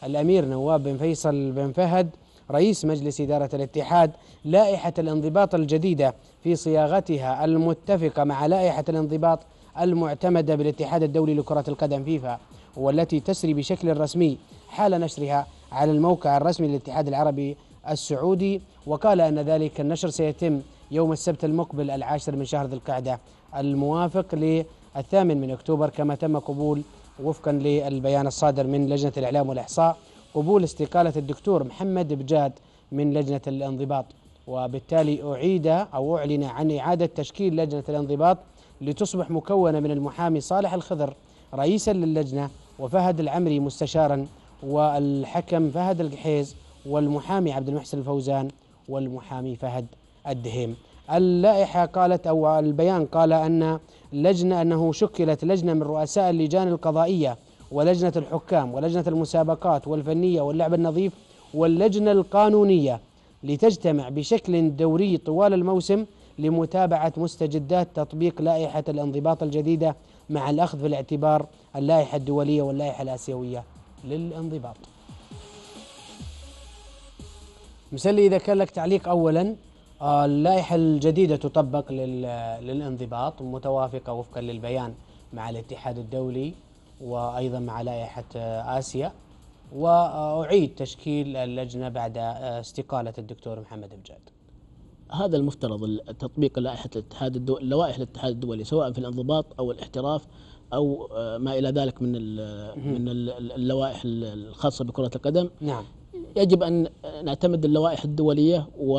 الأمير نواف بن فيصل بن فهد رئيس مجلس إدارة الاتحاد لائحة الانضباط الجديدة في صياغتها المتفقة مع لائحة الانضباط المعتمدة بالاتحاد الدولي لكرة القدم فيفا، والتي تسري بشكل رسمي حال نشرها على الموقع الرسمي للاتحاد العربي السعودي. وقال أن ذلك النشر سيتم يوم السبت المقبل 10 من شهر ذي القعدة الموافق للثامن من أكتوبر، كما تم قبول وفقا للبيان الصادر من لجنة الإعلام والإحصاء قبول استقالة الدكتور محمد بجاد من لجنة الانضباط، وبالتالي أعلن عن إعادة تشكيل لجنة الانضباط لتصبح مكونة من المحامي صالح الخضر رئيسا للجنة، وفهد العمري مستشارا، والحكم فهد القحيز، والمحامي عبد المحسن الفوزان، والمحامي فهد الدهيم. اللائحة قالت أو البيان قال أنه شكلت لجنة من رؤساء اللجان القضائية ولجنة الحكام ولجنة المسابقات والفنية واللعب النظيف واللجنة القانونية لتجتمع بشكل دوري طوال الموسم لمتابعة مستجدات تطبيق لائحة الانضباط الجديدة مع الأخذ في الاعتبار اللائحة الدولية واللائحة الآسيوية للانضباط. مسلي، إذا كان لك تعليق أولا، اللائحة الجديدة تطبق للانضباط متوافقة وفقا للبيان مع الاتحاد الدولي وأيضا مع لائحة آسيا، وأعيد تشكيل اللجنة بعد استقالة الدكتور محمد بجاد. هذا المفترض تطبيق لائحة الاتحاد لوائح الاتحاد الدولي سواء في الانضباط أو الاحتراف أو ما إلى ذلك من اللوائح الخاصة بكرة القدم. نعم، يجب أن نعتمد اللوائح الدولية و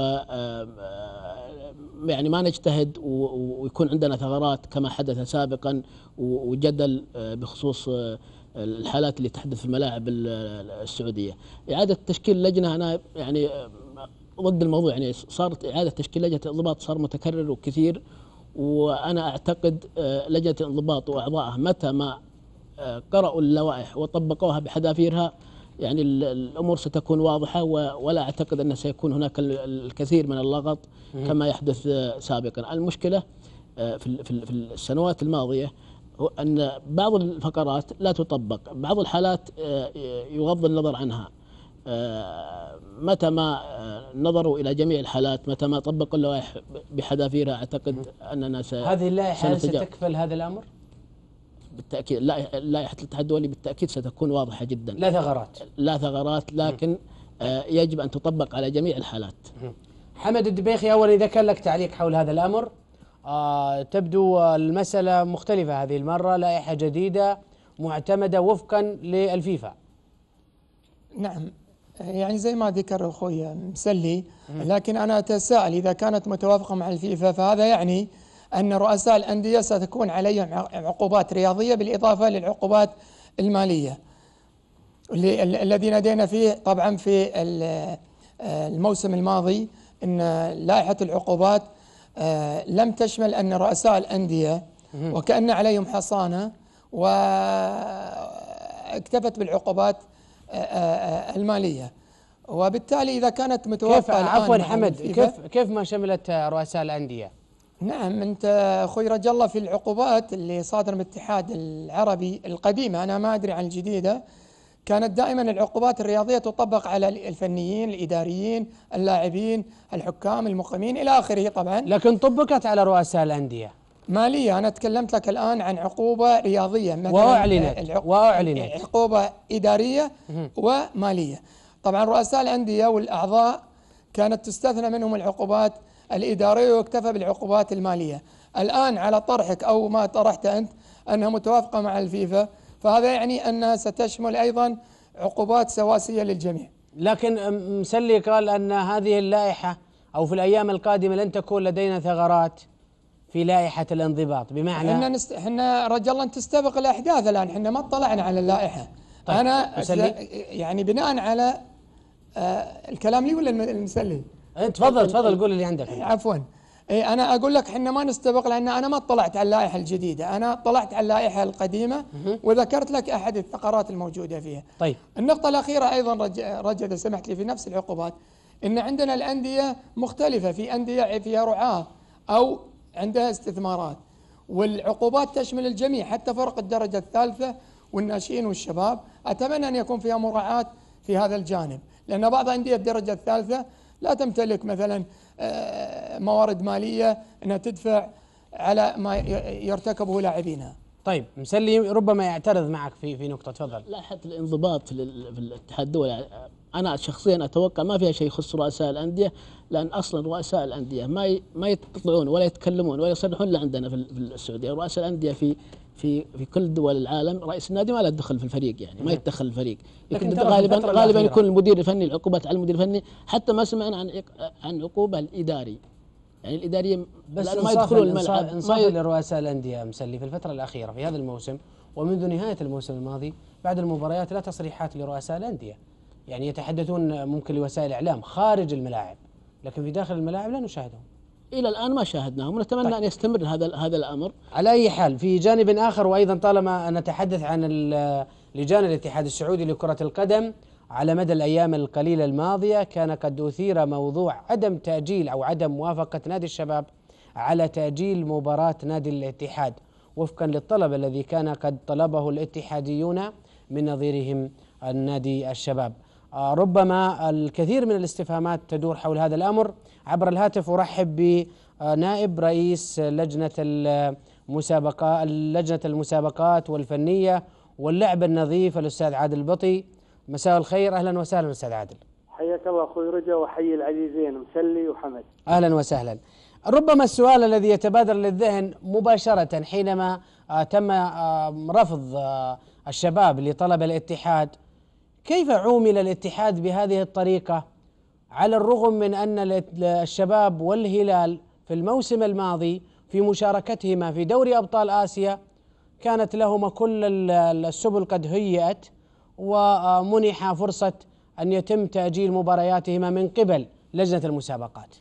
يعني ما نجتهد ويكون عندنا ثغرات كما حدث سابقا وجدل بخصوص الحالات اللي تحدث في الملاعب السعودية. إعادة تشكيل لجنة أنا يعني ضد الموضوع، يعني صارت إعادة تشكيل لجنة الانضباط صار متكرر وكثير، وأنا أعتقد لجنة الانضباط وأعضائها متى ما قرأوا اللوائح وطبقوها بحذافيرها يعني الأمور ستكون واضحة، ولا أعتقد أن سيكون هناك الكثير من اللغط كما يحدث سابقا. المشكلة في السنوات الماضية هو أن بعض الفقرات لا تطبق، بعض الحالات يغض النظر عنها. متى ما نظروا إلى جميع الحالات، متى ما طبقوا اللوائح بحذافيرها، أعتقد أننا هذه اللائحة ستكفل هذا الأمر؟ بالتأكيد لائحة الاتحاد الدولي بالتأكيد ستكون واضحة جدا، لا ثغرات، لكن يجب أن تطبق على جميع الحالات. حمد الدبيخي، أولا إذا كان لك تعليق حول هذا الأمر، تبدو المسألة مختلفة هذه المرة، لائحة جديدة معتمدة وفقا للفيفا. نعم، يعني زي ما ذكر أخوي مسلي، لكن أنا أتساءل إذا كانت متوافقة مع الفيفا فهذا يعني أن رؤساء الأندية ستكون عليهم عقوبات رياضية بالإضافة للعقوبات المالية الذي نادينا فيه طبعا في الموسم الماضي، أن لائحة العقوبات لم تشمل أن رؤساء الأندية وكأن عليهم حصانة واكتفت بالعقوبات المالية، وبالتالي إذا كانت متوافقة عفوا حمد، كيف ما شملت رؤساء الأندية؟ نعم، أنت أخوي رجل الله في العقوبات اللي صادرة من الاتحاد العربي القديمة، أنا ما أدري عن الجديدة، كانت دائما العقوبات الرياضية تطبق على الفنيين، الإداريين، اللاعبين، الحكام، المقيمين إلى آخره طبعا، لكن طبقت على رؤساء الأندية مالية. أنا تكلمت لك الآن عن عقوبة رياضية وأعلنت عقوبة إدارية ومالية. طبعا رؤساء الأندية والأعضاء كانت تستثنى منهم العقوبات الإدارية واكتفى بالعقوبات المالية. الآن على طرحك أو ما طرحت أنت أنها متوافقة مع الفيفا، فهذا يعني أنها ستشمل أيضا عقوبات سواسية للجميع. لكن مسلي قال أن هذه اللائحة أو في الأيام القادمة لن تكون لدينا ثغرات في لائحة الانضباط، بمعنى احنا رجل الله تستبق الأحداث الآن، احنا ما اطلعنا على اللائحة. طيب، أنا يعني بناء على الكلام لي ولا المسلي؟ تفضل قول اللي عندك. عفوا، أنا أقول لك احنا ما نستبق لأن أنا ما اطلعت على اللائحة الجديدة، أنا اطلعت على اللائحة القديمة وذكرت لك أحد الثغرات الموجودة فيها. طيب، النقطة الأخيرة أيضا رجل إذا سمحت لي في نفس العقوبات، إن عندنا الأندية مختلفة، في أندية فيها رعاة أو عندها استثمارات، والعقوبات تشمل الجميع حتى فرق الدرجة الثالثة والناشئين والشباب. أتمنى أن يكون فيها مراعاة في هذا الجانب، لأن بعض أندية الدرجة الثالثة لا تمتلك مثلا موارد مالية أنها تدفع على ما يرتكبه لاعبينها. طيب مسلي ربما يعترض معك في نقطة، تفضل. لائحة الانضباط في الاتحاد الدولي أنا شخصيا أتوقع ما فيها شيء يخص رؤساء الأندية، لأن أصلا رؤساء الأندية ما يطلعون ولا يتكلمون ولا يصرحون إلا عندنا في السعودية. رؤساء الأندية في كل دول العالم رئيس النادي ما له دخل في الفريق، يعني ما يتدخل الفريق، لكن غالبا يكون المدير الفني، العقوبات على المدير الفني. حتى ما سمعنا عن عقوبة الإداري، يعني الإداري بس ما يدخلون الملعب. انصاف لرؤساء الأندية مسلي في الفترة الأخيرة في هذا الموسم ومنذ نهاية الموسم الماضي بعد المباريات لا تصريحات لرؤساء الأندية، يعني يتحدثون ممكن لوسائل الإعلام خارج الملاعب، لكن في داخل الملاعب لا نشاهدهم إلى الآن، ما شاهدناهم، ونتمنى أن يستمر هذا الأمر. على أي حال، في جانب آخر وأيضا طالما نتحدث عن لجان الاتحاد السعودي لكرة القدم، على مدى الأيام القليلة الماضية كان قد أثير موضوع عدم تأجيل أو عدم موافقة نادي الشباب على تأجيل مباراة نادي الاتحاد وفقا للطلب الذي كان قد طلبه الاتحاديون من نظيرهم النادي الشباب. ربما الكثير من الاستفهامات تدور حول هذا الأمر. عبر الهاتف أرحب بنائب رئيس لجنة المسابقات والفنية واللعب النظيف الأستاذ عادل البطي. مساء الخير، أهلا وسهلا أستاذ عادل. حياك الله أخوي رجا، وحي العزيزين مسلي وحمد. أهلا وسهلا. ربما السؤال الذي يتبادر للذهن مباشرة حينما تم رفض الشباب لطلب الاتحاد، كيف عومل الاتحاد بهذه الطريقة على الرغم من أن الشباب والهلال في الموسم الماضي في مشاركتهما في دوري أبطال آسيا كانت لهما كل السبل قد هيئت ومنح فرصة أن يتم تأجيل مبارياتهما من قبل لجنة المسابقات؟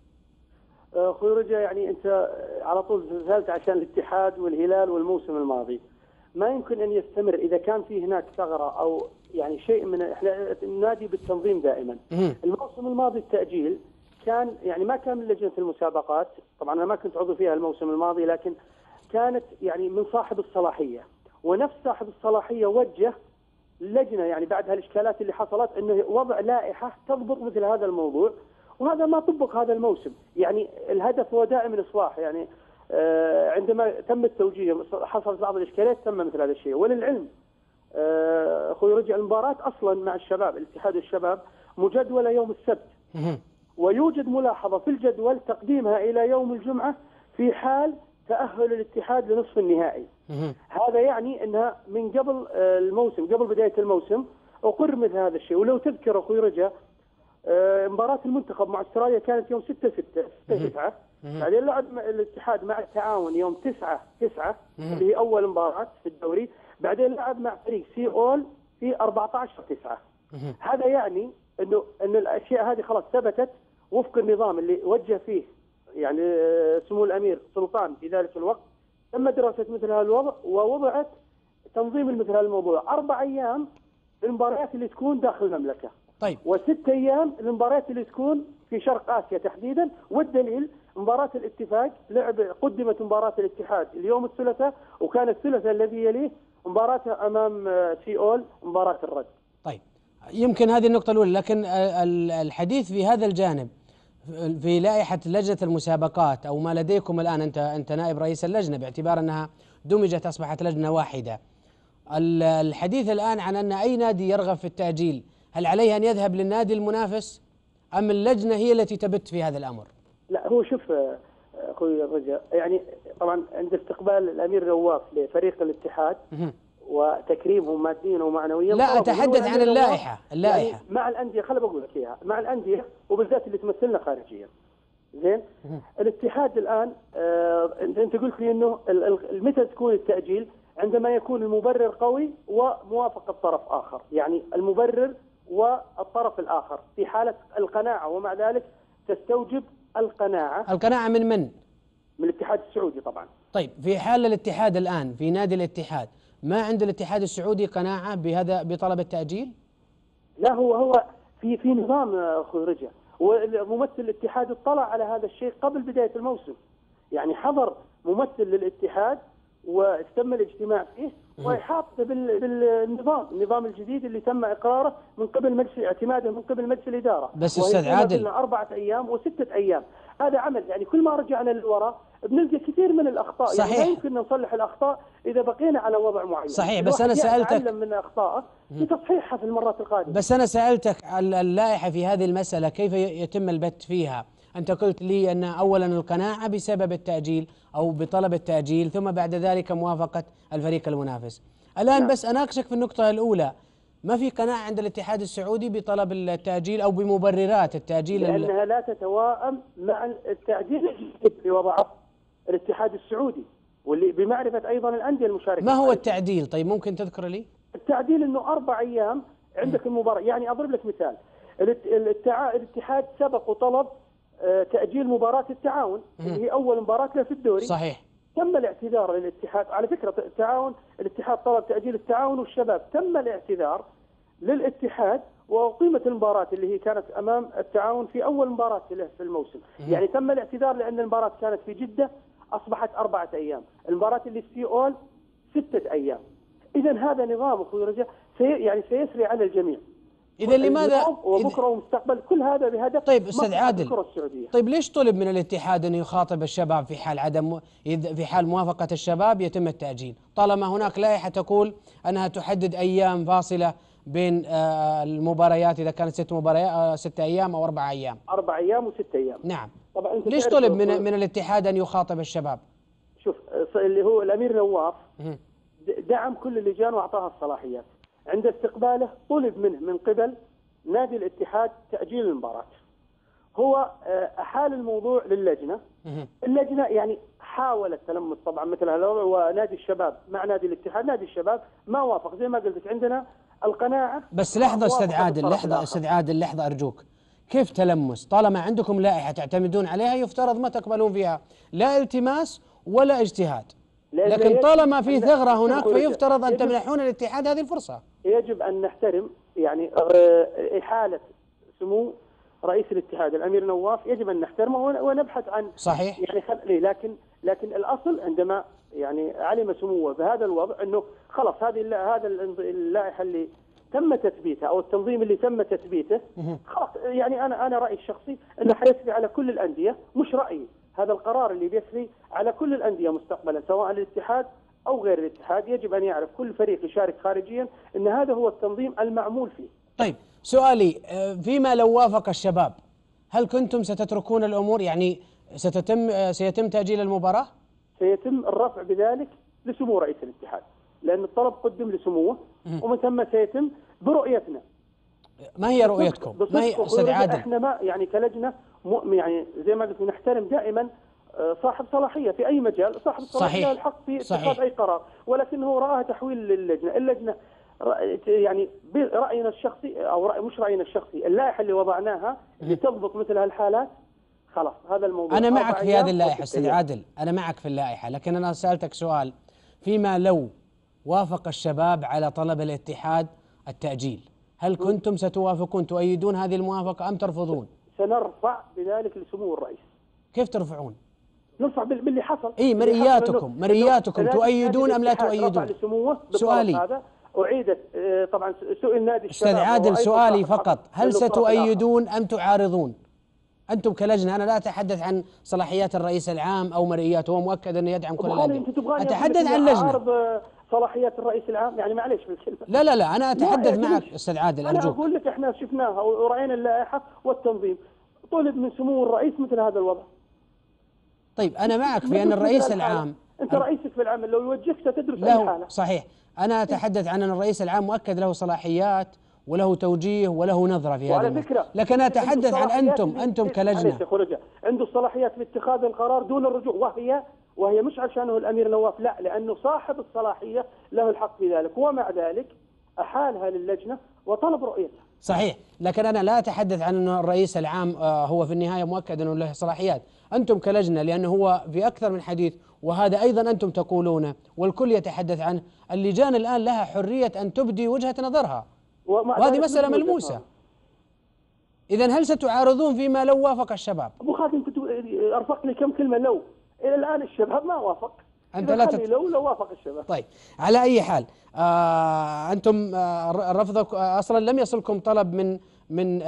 أخوي رجا، يعني أنت على طول سألت عشان الاتحاد والهلال والموسم الماضي، ما يمكن أن يستمر إذا كان في هناك ثغرة أو يعني شيء من احنا ننادي بالتنظيم دائما. الموسم الماضي التأجيل كان يعني ما كان من لجنة المسابقات، طبعا أنا ما كنت عضو فيها الموسم الماضي، لكن كانت يعني من صاحب الصلاحية، ونفس صاحب الصلاحية وجه اللجنة يعني بعد هالإشكالات اللي حصلت أنه وضع لائحة تضبط مثل هذا الموضوع، وهذا ما طبق هذا الموسم. يعني الهدف هو دائما الإصلاح، يعني عندما تم التوجيه حصلت بعض الإشكالات تم مثل هذا الشيء. وللعلم أخوي رجع المباراة أصلا مع الشباب الاتحاد الشباب مجدولة يوم السبت، ويوجد ملاحظة في الجدول تقديمها إلى يوم الجمعة في حال تأهل الاتحاد لنصف النهائي. هذا يعني أنها من قبل الموسم، قبل بداية الموسم أقر مثل هذا الشيء. ولو تذكر أخوي رجا مباراة المنتخب مع استراليا كانت يوم 6/6 بعدين لعب الاتحاد مع التعاون يوم 9/9 اللي هي أول مباراة في الدوري، بعدين لعب مع فريق سيول في 14/9. هذا يعني انه الاشياء هذه خلاص ثبتت وفق النظام اللي وجه فيه يعني سمو الامير سلطان في ذلك الوقت. تم دراسه مثل هذا الوضع ووضعت تنظيم مثل هذا الموضوع، 4 أيام للمباريات اللي تكون داخل المملكه، طيب، و6 أيام للمباريات اللي تكون في شرق اسيا تحديدا. والدليل مباراه الاتفاق قدمت مباراه الاتحاد اليوم الثلاثاء، وكان الثلاثاء الذي يليه مباراة أمام سيول مباراة الرد. طيب، يمكن هذه النقطة الأولى، لكن الحديث في هذا الجانب في لائحة لجنة المسابقات أو ما لديكم الآن، أنت نائب رئيس اللجنة باعتبار أنها دمجت أصبحت لجنة واحدة. الحديث الآن عن أن أي نادي يرغب في التأجيل هل عليه أن يذهب للنادي المنافس أم اللجنة هي التي تبت في هذا الأمر؟ لا، هو شوف أخوي الرجاء، يعني طبعا عند استقبال الأمير رواف لفريق الاتحاد وتكريمهم ماديا ومعنويا، لا أتحدث عن اللائحة يعني مع الأندية. خليني بقول لك إياها، مع الأندية وبالذات اللي تمثلنا خارجيا. زين، الاتحاد الآن أنت قلت لي إنه متى تكون التأجيل؟ عندما يكون المبرر قوي وموافقة طرف آخر، يعني المبرر والطرف الآخر في حالة القناعة، ومع ذلك تستوجب القناعة من؟ من الاتحاد السعودي طبعا. طيب، في حال الاتحاد الآن في نادي الاتحاد ما عند الاتحاد السعودي قناعة بطلب التأجيل؟ لا، هو في نظام أخوي رجع، وممثل الاتحاد اطلع على هذا الشيء قبل بداية الموسم، يعني حضر ممثل للاتحاد وتم الاجتماع فيه واحاطته بالنظام الجديد اللي تم اقراره من قبل مجلس اعتماده من قبل مجلس الاداره. بس استاذ عادل 4 أيام و6 أيام، هذا عمل يعني كل ما رجعنا للوراء بنلقى كثير من الاخطاء. صحيح. يعني لا يمكن نصلح الاخطاء اذا بقينا على وضع معين. صحيح. بس انا سالتك يتعلم من اخطائه لتصحيحها في المرات القادمه. بس انا سالتك على اللائحه في هذه المساله كيف يتم البت فيها. انت قلت لي ان اولا القناعه بسبب التاجيل او بطلب التاجيل، ثم بعد ذلك موافقه الفريق المنافس. الان بس اناقشك في النقطه الاولى، ما في قناعه عند الاتحاد السعودي بطلب التاجيل او بمبررات التاجيل؟ لانها لا تتوائم مع التعديل اللي وضعه الاتحاد السعودي واللي بمعرفه ايضا الانديه المشاركه. ما هو التعديل؟ طيب ممكن تذكر لي؟ التعديل انه 4 أيام عندك المباراه. يعني اضرب لك مثال، الاتحاد سبق وطلب تاجيل مباراه التعاون اللي هي اول مباراه له في الدوري. صحيح. تم الاعتذار للاتحاد، على فكره الاتحاد طلب تاجيل التعاون والشباب، تم الاعتذار للاتحاد واقيمت المباراه اللي هي كانت امام التعاون في اول مباراه له في الموسم. يعني تم الاعتذار لان المباراه كانت في جده اصبحت 4 أيام، المباراه اللي في سيول 6 أيام. اذا هذا نظام اخوي رجاء يعني سيسري على الجميع. إذا لماذا وبكره ومستقبل كل هذا بهدف. طيب استاذ عادل، طيب ليش طلب من الاتحاد ان يخاطب الشباب في حال في حال موافقه الشباب يتم التاجيل، طالما هناك لائحه تقول انها تحدد ايام فاصله بين المباريات اذا كانت 6 ايام او 4 ايام؟ 4 أيام و6 أيام. نعم. طبعا انت ليش طلب من الاتحاد ان يخاطب الشباب؟ شوف، اللي هو الامير نواف دعم كل اللجان واعطاها الصلاحيات. عند استقباله طلب منه من قبل نادي الاتحاد تأجيل المباراة. هو أحال الموضوع للجنة. اللجنة يعني حاولت تلمس طبعا مثل هذا، ونادي الشباب مع نادي الاتحاد، نادي الشباب ما وافق. زي ما قلت لك عندنا القناعة. بس لحظة استاذ عادل، لحظة أرجوك. كيف تلمس؟ طالما عندكم لائحة تعتمدون عليها يفترض ما تقبلون فيها لا التماس ولا اجتهاد، لكن طالما في ثغرة هناك فيفترض أن تمنحون الاتحاد هذه الفرصة. يجب أن نحترم يعني إحالة سمو رئيس الاتحاد الأمير نواف، يجب أن نحترمه ونبحث عن صحيح. يعني لكن الأصل عندما يعني علم سموه بهذا الوضع أنه خلاص هذا اللائحة اللي تم تثبيتها أو التنظيم اللي تم تثبيته خلاص. يعني أنا رأيي الشخصي أنه حيسري على كل الأندية، مش رأيي، هذا القرار اللي بيسري على كل الأندية مستقبلا سواء الاتحاد أو غير الاتحاد. يجب أن يعرف كل فريق يشارك خارجيا أن هذا هو التنظيم المعمول فيه. طيب سؤالي، فيما لو وافق الشباب هل كنتم ستتركون الأمور؟ يعني سيتم تأجيل المباراة؟ سيتم الرفع بذلك لسمو رئيس الاتحاد لأن الطلب قدم لسموه، ومن ثم سيتم برؤيتنا. ما هي رؤيتكم؟ ما هي أستاذ عادل؟ احنا ما يعني كلجنة يعني زي ما قلت نحترم دائما صاحب صلاحية في أي مجال، صاحب صلاحية الحق في اتخاذ أي قرار، ولكن هو رآها تحويل للجنة. اللجنة يعني برأينا الشخصي أو مش رأينا الشخصي، اللائحة اللي وضعناها لتضبط مثل هالحالات خلاص هذا الموضوع. أنا معك في هذه اللائحة أستاذ عادل، أنا معك في اللائحة، لكن أنا سألتك سؤال، فيما لو وافق الشباب على طلب الاتحاد التأجيل هل كنتم ستوافقون تؤيدون هذه الموافقة أم ترفضون؟ سنرفع بذلك لسمو الرئيس. كيف ترفعون؟ نرفع باللي حصل. اي مرئياتكم تؤيدون ام لا تؤيدون؟ سؤالي هذا أعيدت طبعا سئل نادي الشباب. استاذ عادل سؤالي فقط، هل ستؤيدون ام تعارضون؟ انتم كلجنه، انا لا اتحدث عن صلاحيات الرئيس العام او مرئياته، هو مؤكد انه يدعم كل الانديه. اتحدث عن لجنه. صلاحيات الرئيس العام يعني معليش بالكلمه. لا انا اتحدث معك استاذ عادل ارجوك. انا اقول لك احنا شفناها ورأينا اللائحه والتنظيم، طلب من سمو الرئيس مثل هذا الوضع. طيب انا معك في ان الرئيس العام، انت رئيسك في العمل لو يوجهك ستدرس اي حاله. صحيح، انا اتحدث عن ان الرئيس العام مؤكد له صلاحيات وله توجيه وله نظره في هذا الموضوع، لكن اتحدث عن انتم كلجنه. عنده الصلاحيات في اتخاذ القرار دون الرجوع، وهي مش عشانه الامير نواف، لا، لانه صاحب الصلاحيه له الحق في ذلك، ومع ذلك احالها للجنه وطلب رؤيتها. صحيح، لكن انا لا اتحدث عن انه الرئيس العام هو في النهايه مؤكد انه له صلاحيات، انتم كلجنه، لانه هو في اكثر من حديث وهذا ايضا انتم تقولونه والكل يتحدث عنه، اللجان الان لها حريه ان تبدي وجهه نظرها، وهذه مساله ملموسه. اذا هل ستعارضون فيما لو وافق الشباب؟ ابو خالد انت ارفق لي كم كلمه لو، الى الان الشباب ما وافق، أنت لا لو وافق الشباب. طيب على أي حال أنتم رفضك أصلا لم يصلكم طلب من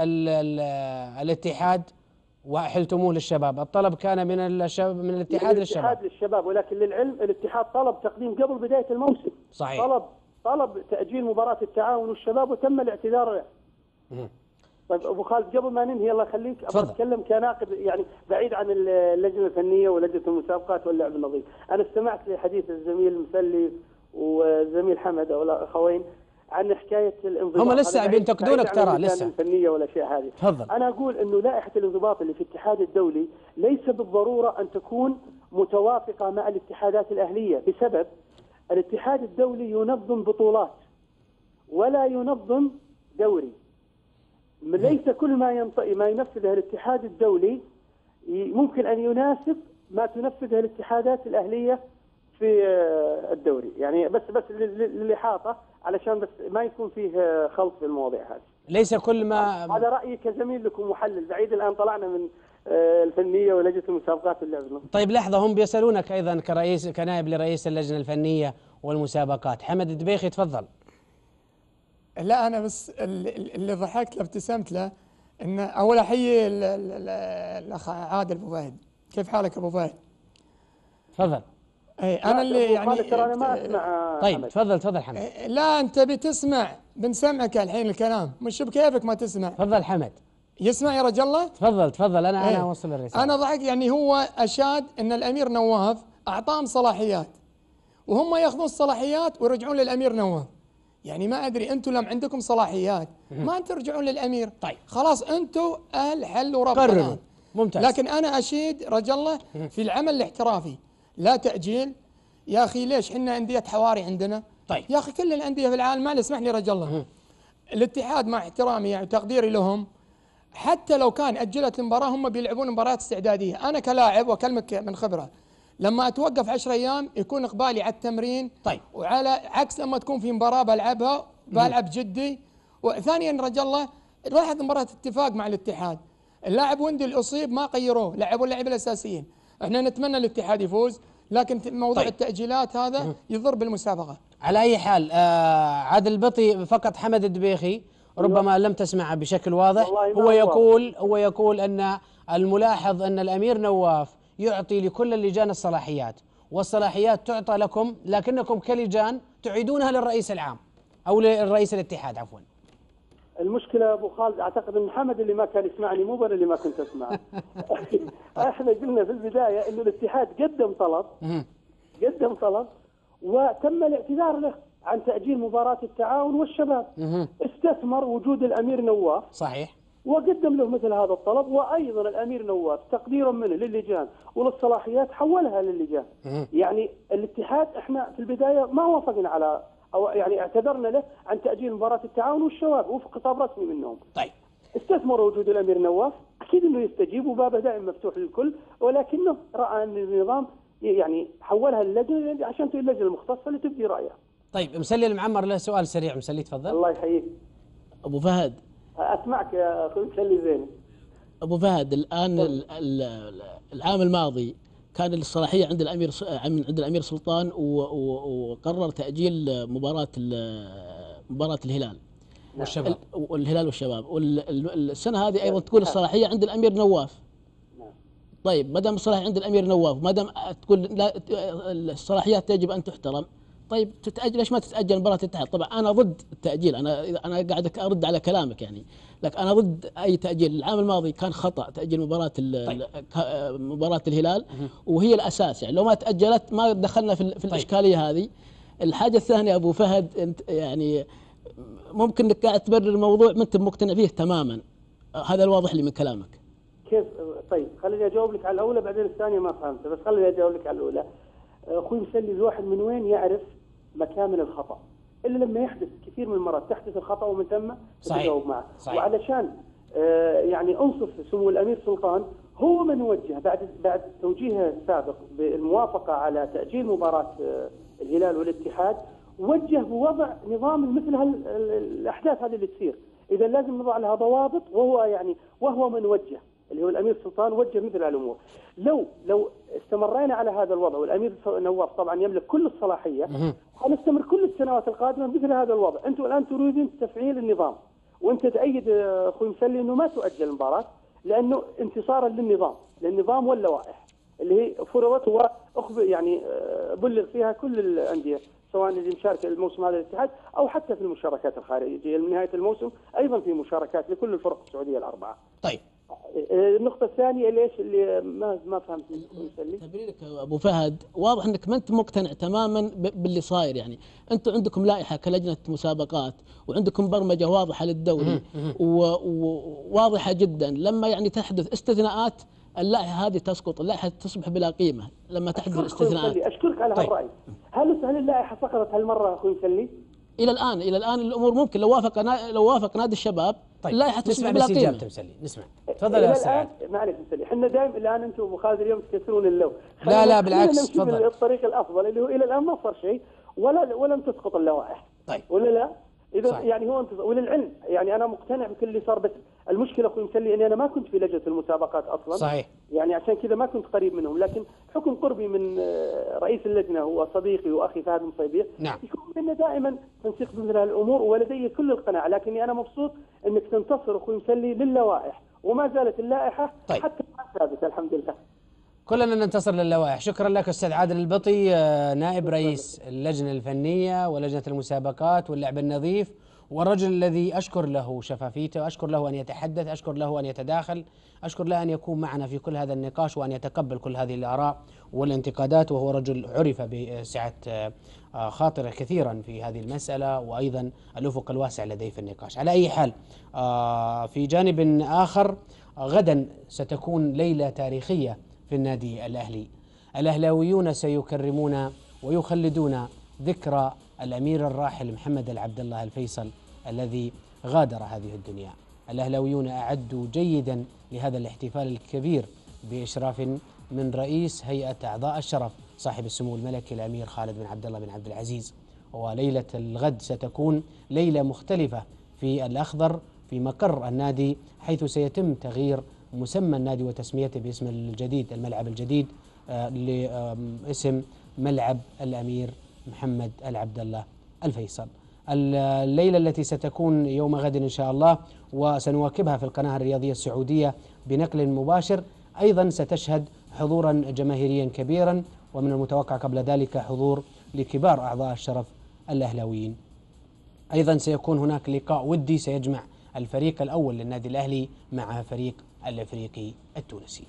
الاتحاد وحلتموه للشباب، الطلب كان من الاتحاد للشباب، ولكن للعلم الاتحاد طلب تقديم قبل بداية الموسم. صحيح. طلب تأجيل مباراة التعاون والشباب وتم الاعتذار له. طيب ابو خالد قبل ما ننهي الله يخليك ابغى اتكلم كناقد يعني بعيد عن اللجنه الفنيه ولجنه المسابقات واللعب النظيف، انا استمعت لحديث الزميل مسلي والزميل حمد او الاخوين عن حكايه الانضباط. هم لسه بينتقدونك ترى لسه الفنيه والاشياء هذه. تفضل. انا اقول انه لائحه الانضباط اللي في الاتحاد الدولي ليس بالضروره ان تكون متوافقه مع الاتحادات الاهليه، بسبب الاتحاد الدولي ينظم بطولات ولا ينظم دوري. ليس كل ما ينفذه الاتحاد الدولي ممكن أن يناسب ما تنفذه الاتحادات الأهلية في الدوري، يعني بس للإحاطة علشان بس ما يكون فيه خلط في المواضيع هذه. ليس كل ما هذا رأيي كزميل لكم محلل بعيد، الآن طلعنا من الفنية ولجنة المسابقات واللعب. طيب لحظة، هم بيسألونك أيضا كنائب لرئيس اللجنة الفنية والمسابقات. حمد الدبيخي تفضل. لا أنا بس اللي ضحكت له ابتسمت له إن أول أحيي الأخ عادل أبو فهد. كيف حالك أبو فهد؟ تفضل. أي أنا اللي يعني أنا ما أسمع. طيب تفضل حمد. لا أنت بتسمع، بنسمعك الحين الكلام، مش بكيفك ما تسمع. تفضل حمد. يسمع يا رجل الله؟ تفضل أنا أوصل الرسالة. أنا ضحك يعني هو أشاد إن الأمير نواف أعطاهم صلاحيات وهم ياخذون الصلاحيات ويرجعون للأمير نواف. يعني ما أدري أنتم لم عندكم صلاحيات ما ترجعون للأمير. طيب خلاص أنتم أهل حل وربط. قرروا. ممتاز. لكن أنا أشيد رجل الله في العمل الاحترافي، لا تأجيل. يا أخي ليش حنا أندية حواري عندنا؟ طيب يا أخي كل الأندية في العالم، ما اسمح لي رجل الله، الاتحاد مع احترامي يعني تقديري لهم، حتى لو كان أجلت المباراة هم بيلعبون مباريات استعدادية. أنا كلاعب وأكلمك من خبرة، لما أتوقف 10 أيام يكون إقبالي على التمرين. طيب. وعلى عكس لما تكون في مباراة بلعب جدي. وثانيا رجل الله لاحظ مباراة اتفاق مع الاتحاد، اللاعب وندي اللي أصيب ما غيروه، لعبوا اللاعبين الأساسيين. احنا نتمنى الاتحاد يفوز، لكن موضوع التأجيلات هذا يضر بالمسابقة. على أي حال عادل البطي فقط حمد الدبيخي ربما لم تسمع بشكل واضح. هو يقول أن الملاحظ أن الأمير نواف يعطي لكل اللجان الصلاحيات، والصلاحيات تعطى لكم لكنكم كلجان تعيدونها للرئيس العام أو للرئيس الاتحاد عفوا. المشكلة أبو خالد أعتقد أن حمد اللي ما كان يسمعني مو أنا اللي ما كنت أسمع. احنا قلنا في البداية أنه الاتحاد قدم طلب وتم الاعتذار له عن تأجيل مباراة التعاون والشباب. استثمر وجود الأمير نواف. صحيح. وقدم له مثل هذا الطلب، وأيضا الأمير نواف تقديرا منه للجان وللصلاحيات حولها للجان. يعني الاتحاد احنا في البداية ما وافقنا على أو يعني اعتذرنا له عن تأجيل مباراة التعاون والشباب وفق خطاب رسمي منهم. طيب. استثمر وجود الأمير نواف، أكيد أنه يستجيب وبابه دائما مفتوح للكل، ولكنه رأى أن النظام يعني حولها للجنة عشان تكون اللجنة المختصة اللي تبدي رأيها. طيب مسلي المعمر له سؤال سريع. مسلي تفضل. الله يحييك. أبو فهد. أسمعك يا أخوي مسلي زين. أبو فهد الآن العام الماضي كان الصلاحية عند الأمير سلطان وقرر تأجيل مباراة الهلال والشباب والسنة هذه أيضا تكون الصلاحية عند الأمير نواف. طيب ما دام الصلاحية عند الأمير نواف، ما دام تقول لا الصلاحيات يجب أن تحترم، طيب تتأجل. ليش ما تتأجل مباراة الاتحاد؟ طبعا أنا ضد التأجيل، أنا قاعد أرد على كلامك يعني، لكن أنا ضد أي تأجيل. العام الماضي كان خطأ تأجيل مباراة الهلال وهي الأساس، يعني لو ما تأجلت ما دخلنا في الإشكالية هذه. الحاجة الثانية أبو فهد، أنت يعني ممكن انك قاعد تبرر الموضوع ما انت مقتنع فيه تماما، هذا الواضح لي من كلامك. كيف؟ طيب خليني اجاوب لك على الاولى بعدين الثانيه ما فهمت، بس خليني اجاوب لك على الاولى. اخوي مسلي الواحد من وين يعرف مكامن الخطا؟ الا لما يحدث كثير من المرات تحدث الخطا ومن ثم تجاوب معه. وعلشان يعني انصف سمو الامير سلطان، هو من وجه بعد توجيهه السابق بالموافقه على تاجيل مباراه الهلال والاتحاد، وجه بوضع نظام مثل الاحداث هذه اللي تصير، اذا لازم نضع لها ضوابط، وهو من وجه اللي هو الامير سلطان وجه مثل هالامور. لو استمرينا على هذا الوضع والامير نواف طبعا يملك كل الصلاحيه، حنستمر كل السنوات القادمه مثل هذا الوضع. انتم الان تريدون تفعيل النظام، وانت تأيد اخوي مسلي انه ما تؤجل المباراه لانه انتصارا للنظام واللوائح اللي هي فرضت واخبر يعني بلغ فيها كل الانديه سواء اللي مشاركه الموسم هذا الاتحاد او حتى في المشاركات الخارجيه من نهايه الموسم، ايضا في مشاركات لكل الفرق السعوديه الاربعه. طيب. النقطة الثانية ليش اللي ما فهمت تبريرك ابو فهد، واضح انك ما انت مقتنع تماما باللي صاير. يعني انتم عندكم لائحة كلجنة مسابقات وعندكم برمجة واضحة للدوري وواضحة جدا، لما يعني تحدث استثناءات اللائحة هذه تسقط، اللائحة تصبح بلا قيمة لما تحدث الاستثناءات. اشكرك على هالرأي. هل اللائحة سقطت هالمرة اخوي مسلي؟ الى الان الامور ممكن لو وافق نادي الشباب اللائحة تصبح بلا قيمة. نسمع تفضل يا استاذ. معلش مسلي، احنا دائما الان انتم ابو خالد اليوم تكسرون اللو. لا بالعكس تفضل. الطريق الافضل اللي هو الى الان ما صار شيء ولم تسقط اللوائح. طيب. ولا لا؟ اذا يعني هو وللعلم يعني انا مقتنع بكل اللي صار، بس المشكله اخوي مسلي اني انا ما كنت في لجنه المسابقات اصلا. صحيح. يعني عشان كذا ما كنت قريب منهم، لكن حكم قربي من رئيس اللجنه هو صديقي واخي فهد المصيبيح. نعم. يكون لنا دائما تنسيق بمثل هالامور، ولدي كل القناعه، لكني انا مبسوط انك تنتصر اخوي مسلي للوائح، وما زالت اللائحه طيب. حتى ثابته الحمد لله. كلنا ننتصر للوائح. شكرا لك استاذ عادل البطي، نائب رئيس اللجنه الفنيه ولجنه المسابقات واللعب النظيف، والرجل الذي أشكر له شفافيته، أشكر له أن يتحدث، أشكر له أن يتداخل، أشكر له أن يكون معنا في كل هذا النقاش وأن يتقبل كل هذه الآراء والانتقادات، وهو رجل عرف بسعة خاطره كثيرا في هذه المسألة، وأيضا الأفق الواسع لديه في النقاش. على أي حال، في جانب آخر، غدا ستكون ليلة تاريخية في النادي الأهلي. الأهلاويون سيكرمون ويخلدون ذكرى الأمير الراحل محمد العبد الله الفيصل الذي غادر هذه الدنيا. الأهلاويون أعدوا جيدا لهذا الاحتفال الكبير بإشراف من رئيس هيئة أعضاء الشرف صاحب السمو الملكي الأمير خالد بن عبد الله بن عبد العزيز. وليلة الغد ستكون ليلة مختلفة في الأخضر في مقر النادي، حيث سيتم تغيير مسمى النادي وتسميته باسم الجديد، الملعب الجديد، لاسم ملعب الأمير محمد العبد الله الفيصل. الليلة التي ستكون يوم غد إن شاء الله وسنواكبها في القناة الرياضية السعودية بنقل مباشر، أيضا ستشهد حضورا جماهيريا كبيرا، ومن المتوقع قبل ذلك حضور لكبار أعضاء الشرف الأهلاويين. أيضا سيكون هناك لقاء ودي سيجمع الفريق الأول للنادي الأهلي مع فريق الأفريقي التونسي.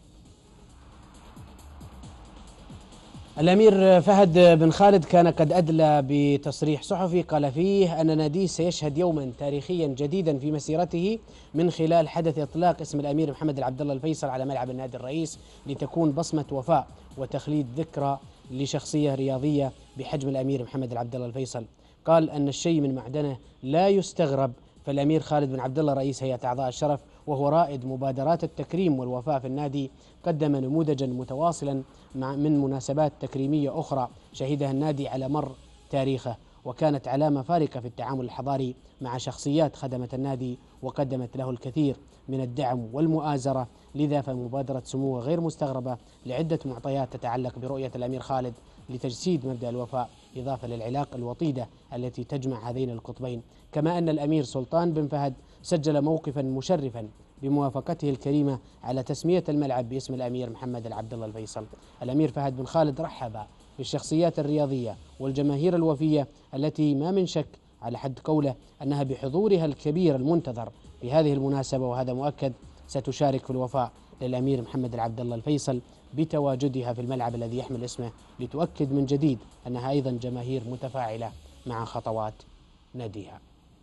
الأمير فهد بن خالد كان قد أدلى بتصريح صحفي قال فيه أن ناديه سيشهد يوما تاريخيا جديدا في مسيرته من خلال حدث إطلاق اسم الأمير محمد العبد الله الفيصل على ملعب النادي الرئيس، لتكون بصمة وفاء وتخليد ذكرى لشخصية رياضية بحجم الأمير محمد العبد الله الفيصل. قال أن الشيء من معدنه لا يستغرب، فالأمير خالد بن عبد الله رئيس هيئة أعضاء الشرف وهو رائد مبادرات التكريم والوفاء في النادي، قدم نموذجا متواصلا من مناسبات تكريمية أخرى شهدها النادي على مر تاريخه، وكانت علامة فارقة في التعامل الحضاري مع شخصيات خدمت النادي وقدمت له الكثير من الدعم والمؤازرة. لذا فمبادرة سموه غير مستغربة لعدة معطيات تتعلق برؤية الأمير خالد لتجسيد مبدأ الوفاء، إضافة للعلاقة الوطيدة التي تجمع هذين القطبين. كما أن الأمير سلطان بن فهد سجل موقفا مشرفا بموافقته الكريمة على تسمية الملعب باسم الأمير محمد العبد الله الفيصل. الأمير فهد بن خالد رحب بالشخصيات الرياضية والجماهير الوفية التي ما من شك على حد قوله أنها بحضورها الكبير المنتظر في هذه المناسبة، وهذا مؤكد، ستشارك في الوفاء للأمير محمد العبد الله الفيصل بتواجدها في الملعب الذي يحمل اسمه، لتؤكد من جديد أنها أيضا جماهير متفاعلة مع خطوات ناديها.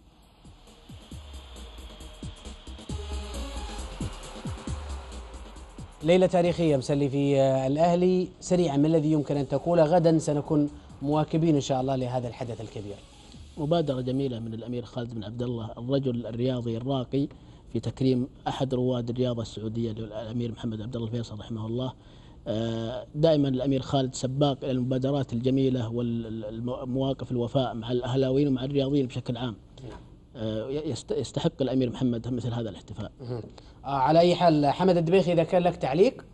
ليلة تاريخية مسلي في الأهلي. سريعا ما الذي يمكن أن تقوله؟ غدا سنكون مواكبين إن شاء الله لهذا الحدث الكبير. مبادرة جميلة من الأمير خالد بن عبد الله، الرجل الرياضي الراقي، في تكريم أحد رواد الرياضة السعودية الأمير محمد عبد الله الفيصل رحمه الله. دائما الأمير خالد سباق إلى المبادرات الجميلة والمواقف الوفاء مع الأهلاويين ومع الرياضيين بشكل عام. يستحق الأمير محمد مثل هذا الاحتفاء. على أي حال حمد الدبيخي إذا كان لك تعليق.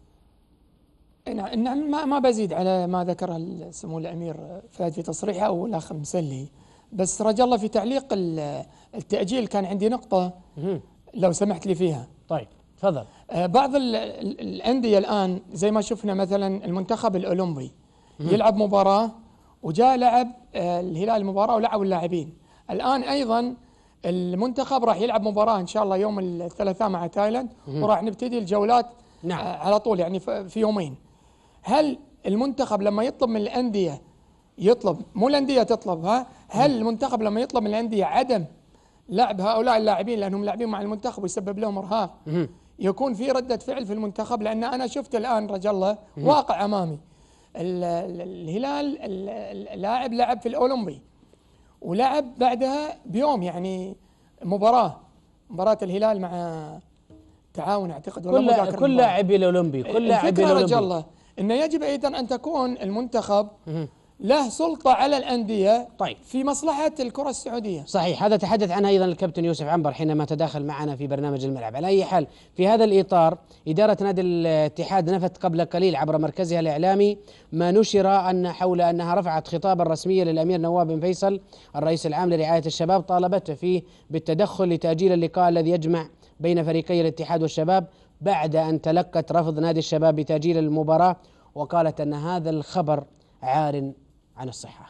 نعم، ما بزيد على ما ذكر سمو الأمير فهد في تصريحه أو الأخ مسلي، بس رجا الله في تعليق التأجيل كان عندي نقطة لو سمحت لي فيها. طيب تفضل. بعض الأندية الآن زي ما شفنا مثلا المنتخب الأولمبي يلعب مباراة وجاء لعب الهلال مباراة ولعبوا اللاعبين. الآن أيضا المنتخب راح يلعب مباراة إن شاء الله يوم الثلاثاء مع تايلاند، وراح نبتدي الجولات على طول يعني في يومين. هل المنتخب لما يطلب من الأندية مو الأندية تطلب هل المنتخب لما يطلب من الأندية عدم لعب هؤلاء اللاعبين لأنهم لاعبين مع المنتخب ويسبب لهم إرهاق، يكون في ردة فعل في المنتخب؟ لأن أنا شفت الآن رجا الله واقع أمامي، الهلال اللاعب لعب في الأولمبي ولعب بعدها بيوم يعني مباراة الهلال مع تعاون اعتقد كل لاعبي الأولمبي رجا الله انه يجب ايضا ان تكون المنتخب له سلطة على الأندية في مصلحة الكرة السعودية. صحيح، هذا تحدث عنه أيضا الكابتن يوسف عنبر حينما تداخل معنا في برنامج الملعب. على أي حال في هذا الإطار إدارة نادي الاتحاد نفت قبل قليل عبر مركزها الإعلامي ما نشر أن حول أنها رفعت خطابا رسميا للأمير نواف بن فيصل الرئيس العام لرعاية الشباب، طالبته فيه بالتدخل لتأجيل اللقاء الذي يجمع بين فريقي الاتحاد والشباب بعد أن تلقت رفض نادي الشباب بتأجيل المباراة، وقالت أن هذا الخبر عار عن الصحة.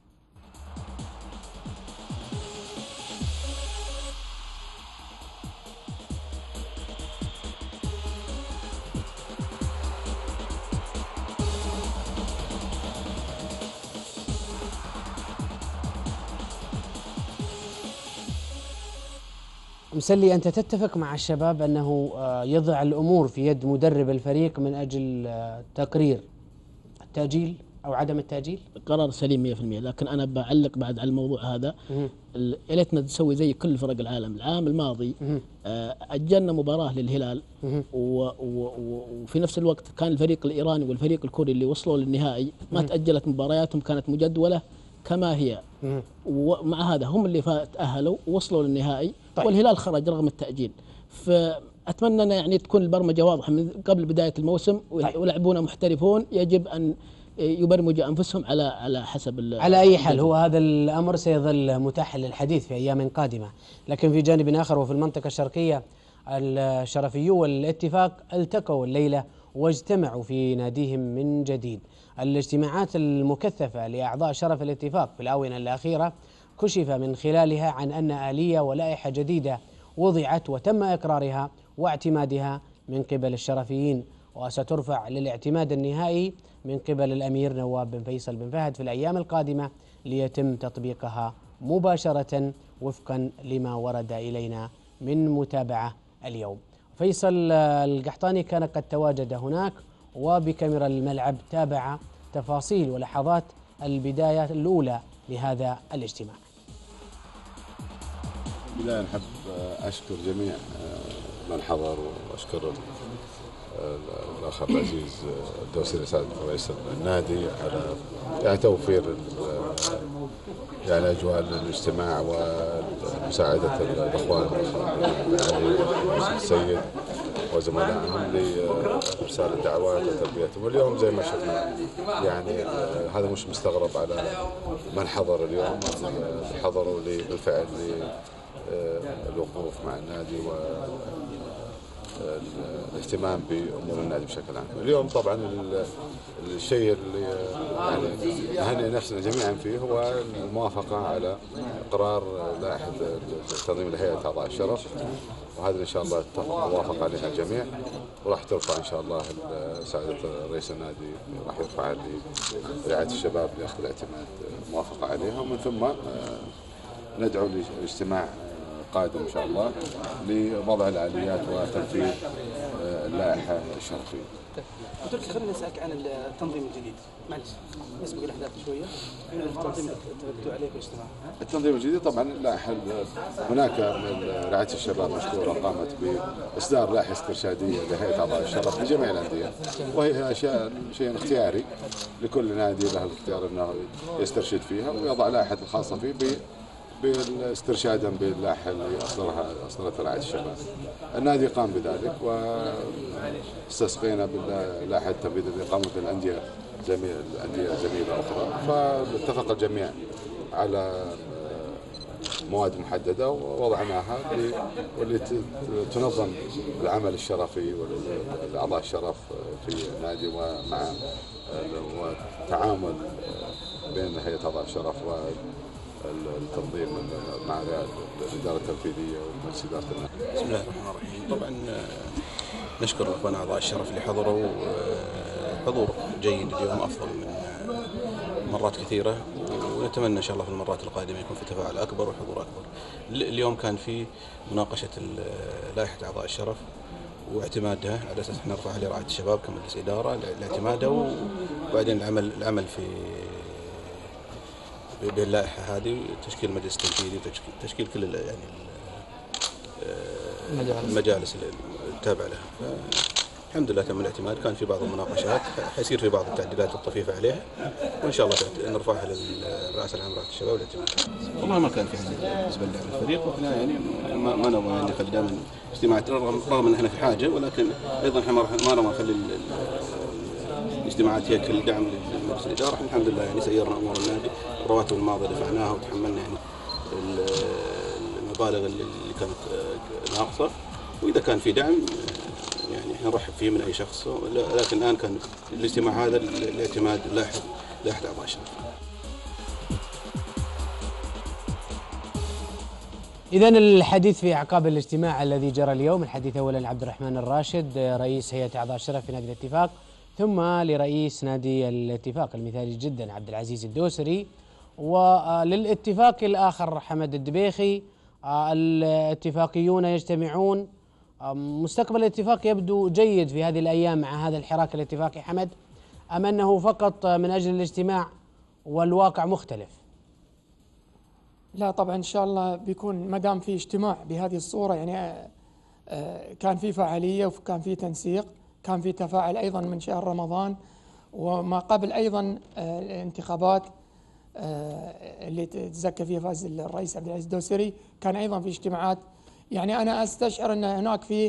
مسلي، أنت تتفق مع الشباب أنه يضع الأمور في يد مدرب الفريق من أجل تقرير التأجيل أو عدم التأجيل؟ قرار سليم 100%، لكن أنا بعلق بعد على الموضوع هذا. يا ليتنا نسوي زي كل فرق العالم. العام الماضي أجلنا مباراة للهلال وفي نفس الوقت كان الفريق الإيراني والفريق الكوري اللي وصلوا للنهائي ما تأجلت مبارياتهم، كانت مجدولة كما هي، ومع هذا هم اللي تأهلوا ووصلوا للنهائي. والهلال خرج رغم التأجيل. فأتمنى أن يعني تكون البرمجة واضحة من قبل بداية الموسم، ولاعبونا محترفون يجب أن يبرمجوا أنفسهم على حسب. على أي حال هو هذا الأمر سيظل متاح للحديث في أيام قادمة. لكن في جانب آخر وفي المنطقة الشرقية الشرفيو والاتفاق التقوا الليلة واجتمعوا في ناديهم من جديد. الاجتماعات المكثفة لأعضاء شرف الاتفاق في الآونة الأخيرة كشف من خلالها عن أن آلية ولائحة جديدة وضعت وتم إقرارها واعتمادها من قبل الشرفيين، وسترفع للاعتماد النهائي من قبل الأمير نواف بن فيصل بن فهد في الأيام القادمة ليتم تطبيقها مباشرة وفقا لما ورد إلينا من متابعة اليوم. فيصل القحطاني كان قد تواجد هناك وبكاميرا الملعب تابع تفاصيل ولحظات البداية الأولى لهذا الاجتماع. بداية نحب أشكر جميع من حضر، وأشكر الأخ العزيز الدوسري سعد رئيس النادي على يعني توفير يعني أجواء الاجتماع ومساعدة الإخوان علي السيد وزملائهم لإرسال الدعوات وتلبيتهم. واليوم زي ما شفنا يعني هذا مش مستغرب على من حضر اليوم، حضروا بالفعل للوقوف مع النادي والاهتمام بأمور النادي بشكل عام. اليوم طبعا الشيء اللي يعني نهنئ نفسنا جميعا فيه هو الموافقة على قرار لائحة تنظيم لهيئة أعضاء الشرف، وهذا إن شاء الله موافق عليها الجميع، وراح ترفع إن شاء الله سعادة رئيس النادي راح يرفع لرعاية الشباب لأخذ الاعتماد موافقة عليها، ومن ثم ندعو لاجتماع قادم إن شاء الله لوضع الآليات وتنفيذ اللائحة الشرفية. دكتور خلينا نسألك عن التنظيم الجديد، معلش نسبق الأحداث شوية. التنظيم اللي اتفقتوا عليه في الاجتماع. التنظيم الجديد طبعا اللائحة هناك من رعاية الشباب مشكورة قامت بإصدار لائحة استرشادية لهيئة أعضاء الشرف لجميع الأندية، وهي شيء اختياري لكل نادي له الاختيار أنه يسترشد فيها ويضع لائحة الخاصة فيه استرشادا باللائحة اللي أصدرتها رعاية الشباب. النادي قام بذلك واستسقينا باللائحة التنفيذية اللي قامت بالأندية زميلة أخرى، فاتفق الجميع على مواد محددة ووضعناها واللي تنظم العمل الشرفي والأعضاء الشرف في النادي ومع والتعامل بين هيئة أعضاء الشرف والتنظيم مع الإدارة التنفيذية ومجلس إدارة النادي. بسم الله الرحمن الرحيم. طبعا نشكر أخوان أعضاء الشرف اللي حضروا حضور جيد اليوم أفضل من مرات كثيرة، ونتمنى إن شاء الله في المرات القادمة يكون في تفاعل أكبر وحضور أكبر. اليوم كان في مناقشة لائحة أعضاء الشرف واعتمادها على أساس احنا نرفعها لرعاية الشباب كمجلس إدارة لاعتمادها، وبعدين العمل في باللائحة هذه تشكيل المجلس التنفيذي وتشكيل كل يعني المجالس التابعة لها. الحمد لله تم الاعتماد. كان في بعض المناقشات حيصير في بعض التعديلات الطفيفة عليها، وإن شاء الله نرفعها للرئاسة العامة رعاية الشباب والاعتماد. والله ما كان في حاجة بالنسبة للفريق، واحنا يعني ما نبغى يعني نخلي دائما اجتماعات رغم ان احنا في حاجة، ولكن ايضا احنا ما نبغى نخلي الاجتماعات هي كل دعم لمجلس الإدارة. احنا الحمد لله يعني سيرنا امور النادي، الرواتب الماضية دفعناها وتحملنا يعني المبالغ اللي كانت ناقصة، واذا كان في دعم يعني احنا نرحب فيه من اي شخص، لكن الان كان الاجتماع هذا الاعتماد لائحة أعضاء الشرف. إذا الحديث في أعقاب الاجتماع الذي جرى اليوم، الحديث أولا لعبد الرحمن الراشد رئيس هيئة أعضاء الشرف في نادي الاتفاق، ثم لرئيس نادي الاتفاق المثالي جدا عبد العزيز الدوسري، وللاتفاق الآخر حمد الدبيخي. الاتفاقيون يجتمعون. مستقبل الاتفاق يبدو جيد في هذه الأيام مع هذا الحراك الاتفاقي حمد، أم أنه فقط من أجل الاجتماع والواقع مختلف؟ لا طبعا إن شاء الله بيكون ما دام في اجتماع بهذه الصورة، يعني كان في فعالية وكان في تنسيق، كان في تفاعل أيضا من شهر رمضان وما قبل أيضا الانتخابات اللي تزكى فيها فاز الرئيس عبد العزيز الدوسري، كان أيضا في اجتماعات. يعني أنا أستشعر أن هناك في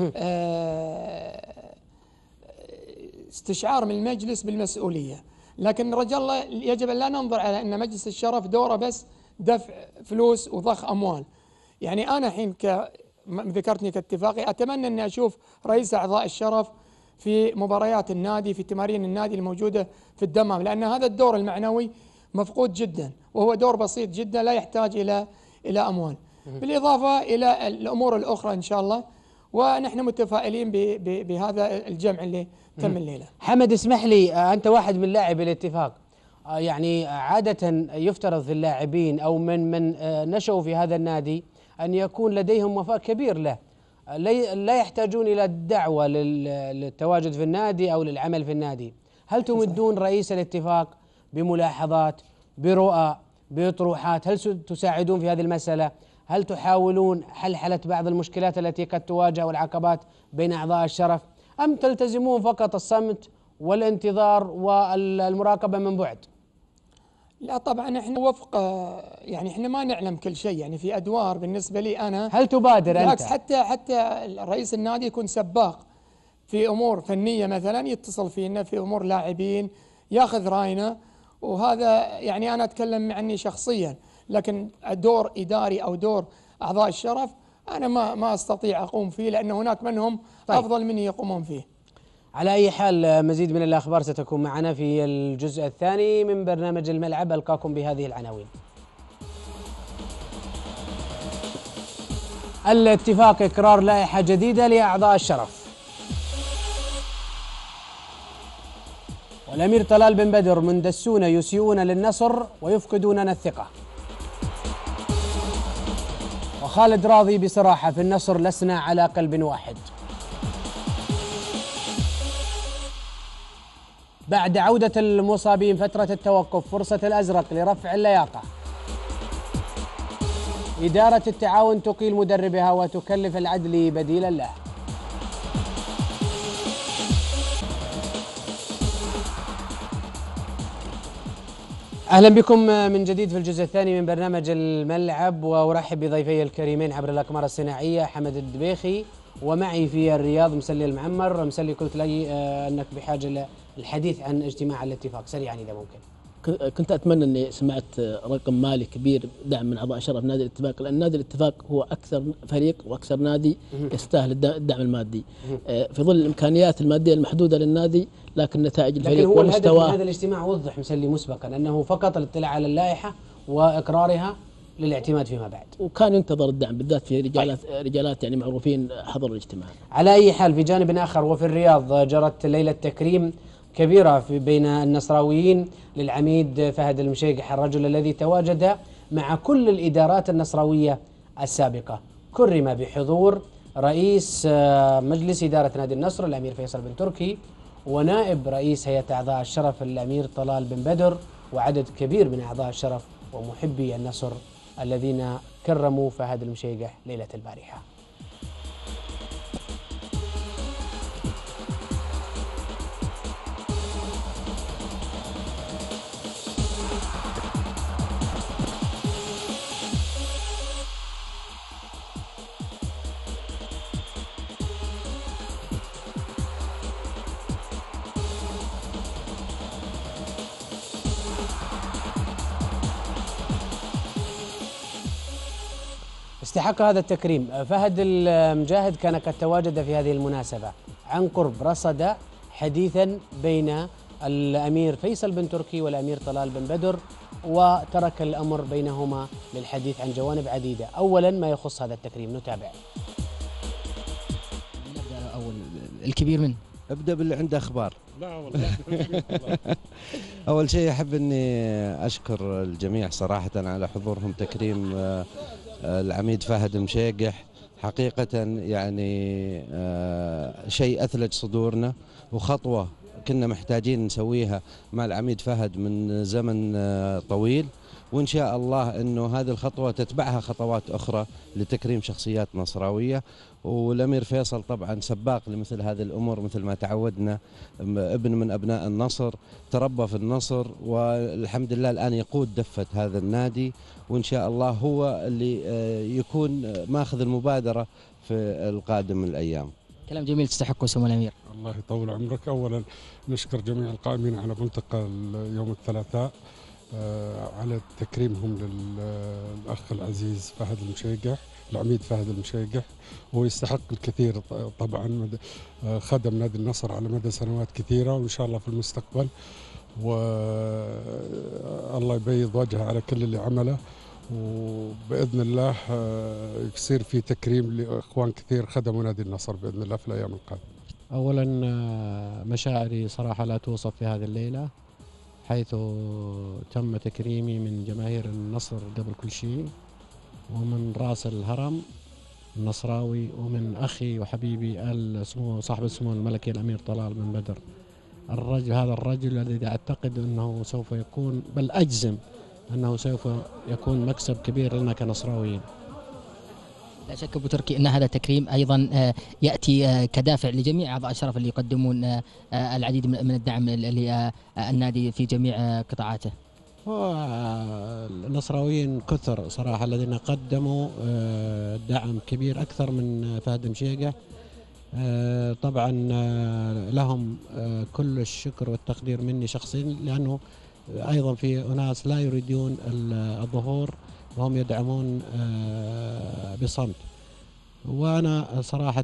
استشعار من المجلس بالمسؤولية، لكن رجاء الله يجب أن لا ننظر على أن مجلس الشرف دوره بس دفع فلوس وضخ أموال. يعني أنا حين ذكرتني كاتفاقي أتمنى أني أشوف رئيس أعضاء الشرف في مباريات النادي، في تمارين النادي الموجودة في الدمام، لأن هذا الدور المعنوي مفقود جدا، وهو دور بسيط جدا لا يحتاج إلى أموال، بالإضافة إلى الأمور الأخرى إن شاء الله. ونحن متفائلين بهذا الجمع اللي تم الليلة. حمد اسمح لي، أنت واحد من لاعبي الاتفاق، يعني عادة يفترض في اللاعبين أو من نشأوا في هذا النادي أن يكون لديهم وفاء كبير له، لا يحتاجون إلى الدعوة للتواجد في النادي أو للعمل في النادي. هل تمدون رئيس الاتفاق بملاحظات، برؤى، بطروحات؟ هل تساعدون في هذه المسألة؟ هل تحاولون حلحلة بعض المشكلات التي قد تواجه والعقبات بين أعضاء الشرف، أم تلتزمون فقط الصمت والانتظار والمراقبة من بعد؟ لا طبعا احنا وفق، يعني احنا ما نعلم كل شيء، يعني في ادوار بالنسبه لي انا. هل تبادر انت؟ بالعكس، حتى رئيس النادي يكون سباق في امور فنيه، مثلا يتصل فينا في امور لاعبين، ياخذ راينا، وهذا يعني انا اتكلم عني شخصيا، لكن دور اداري او دور اعضاء الشرف انا ما استطيع اقوم فيه، لان هناك منهم افضل مني يقومون فيه. على أي حال مزيد من الأخبار ستكون معنا في الجزء الثاني من برنامج الملعب. ألقاكم بهذه العناوين. الاتفاق إقرار لائحة جديدة لأعضاء الشرف. والأمير طلال بن بدر مندسون يسيئون للنصر ويفقدوننا الثقة. وخالد راضي بصراحة في النصر لسنا على قلب واحد. بعد عودة المصابين فترة التوقف، فرصة الأزرق لرفع اللياقة. إدارة التعاون تقيل مدربها وتكلف العدلي بديلا له. أهلا بكم من جديد في الجزء الثاني من برنامج الملعب، وأرحب بضيفي الكريمين عبر الأقمار الصناعية حمد الدبيخي، ومعي في الرياض مسلي المعمر. مسلي، قلت لي أنك بحاجة للحديث عن اجتماع الاتفاق سريعا إذا ممكن. كنت أتمنى أني سمعت رقم مالي كبير دعم من أعضاء شرف نادي الاتفاق، لأن نادي الاتفاق هو أكثر فريق وأكثر نادي يستاهل الدعم المادي في ظل الإمكانيات المادية المحدودة للنادي، لكن نتائج الفريق لكن هو الهدف من ومستواه. هذا الاجتماع وضح مسلي مسبقا أنه فقط الاطلاع على اللائحة وإقرارها للاعتماد فيما بعد، وكان ينتظر الدعم بالذات في رجالات يعني معروفين حضروا الاجتماع. على أي حال، في جانب آخر وفي الرياض جرت ليلة تكريم كبيرة بين النصراويين للعميد فهد المشيقح، الرجل الذي تواجد مع كل الإدارات النصراوية السابقة. كرم بحضور رئيس مجلس إدارة نادي النصر الأمير فيصل بن تركي، ونائب رئيس هيئة أعضاء الشرف الأمير طلال بن بدر، وعدد كبير من أعضاء الشرف ومحبي النصر الذين كرموا فهد المشيقح ليلة البارحة. استحق هذا التكريم. فهد المجاهد كان قد تواجد في هذه المناسبة عن قرب، رصد حديثا بين الأمير فيصل بن تركي والأمير طلال بن بدر، وترك الأمر بينهما للحديث عن جوانب عديدة. أولا ما يخص هذا التكريم، نتابع. نبدأ أول الكبير منه. ابدأ باللي عنده أخبار. لا والله. أول شيء أحب أني أشكر الجميع صراحة على حضورهم تكريم العميد فهد المشيقح. حقيقة يعني شيء أثلج صدورنا، وخطوة كنا محتاجين نسويها مع العميد فهد من زمن طويل، وإن شاء الله أنه هذه الخطوة تتبعها خطوات أخرى لتكريم شخصيات نصراوية. والأمير فيصل طبعا سباق لمثل هذه الأمور، مثل ما تعودنا، ابن من أبناء النصر، تربى في النصر، والحمد لله الآن يقود دفة هذا النادي، وإن شاء الله هو اللي يكون ماخذ المبادرة في القادم من الأيام. كلام جميل تستحقه سمو الأمير. الله يطول عمرك. أولا نشكر جميع القائمين على ملتقى يوم الثلاثاء على تكريمهم للأخ العزيز فهد المشيقح، العميد فهد المشيقح. هو يستحق الكثير طبعا، خدم نادي النصر على مدى سنوات كثيرة، وإن شاء الله في المستقبل والله يبيض وجهه على كل اللي عمله، وبإذن الله يصير في تكريم لإخوان كثير خدموا نادي النصر بإذن الله في الأيام القادمة. أولا مشاعري صراحة لا توصف في هذه الليلة، حيث تم تكريمي من جماهير النصر قبل كل شيء، ومن رأس الهرم النصراوي، ومن أخي وحبيبي صاحب السمو الملكي الأمير طلال بن بدر. هذا الرجل الذي أعتقد أنه سوف يكون، بل أجزم أنه سوف يكون مكسب كبير لنا كنصراويين. لا شك أبو تركي أن هذا التكريم أيضا يأتي كدافع لجميع أعضاء الشرف اللي يقدمون العديد من الدعم للنادي في جميع قطاعاته. النصراويين كثر صراحة الذين قدموا دعم كبير أكثر من فهد مشيقح. طبعا لهم كل الشكر والتقدير مني شخصيا، لأنه أيضا في أناس لا يريدون الظهور وهم يدعمون بصمت، وأنا صراحة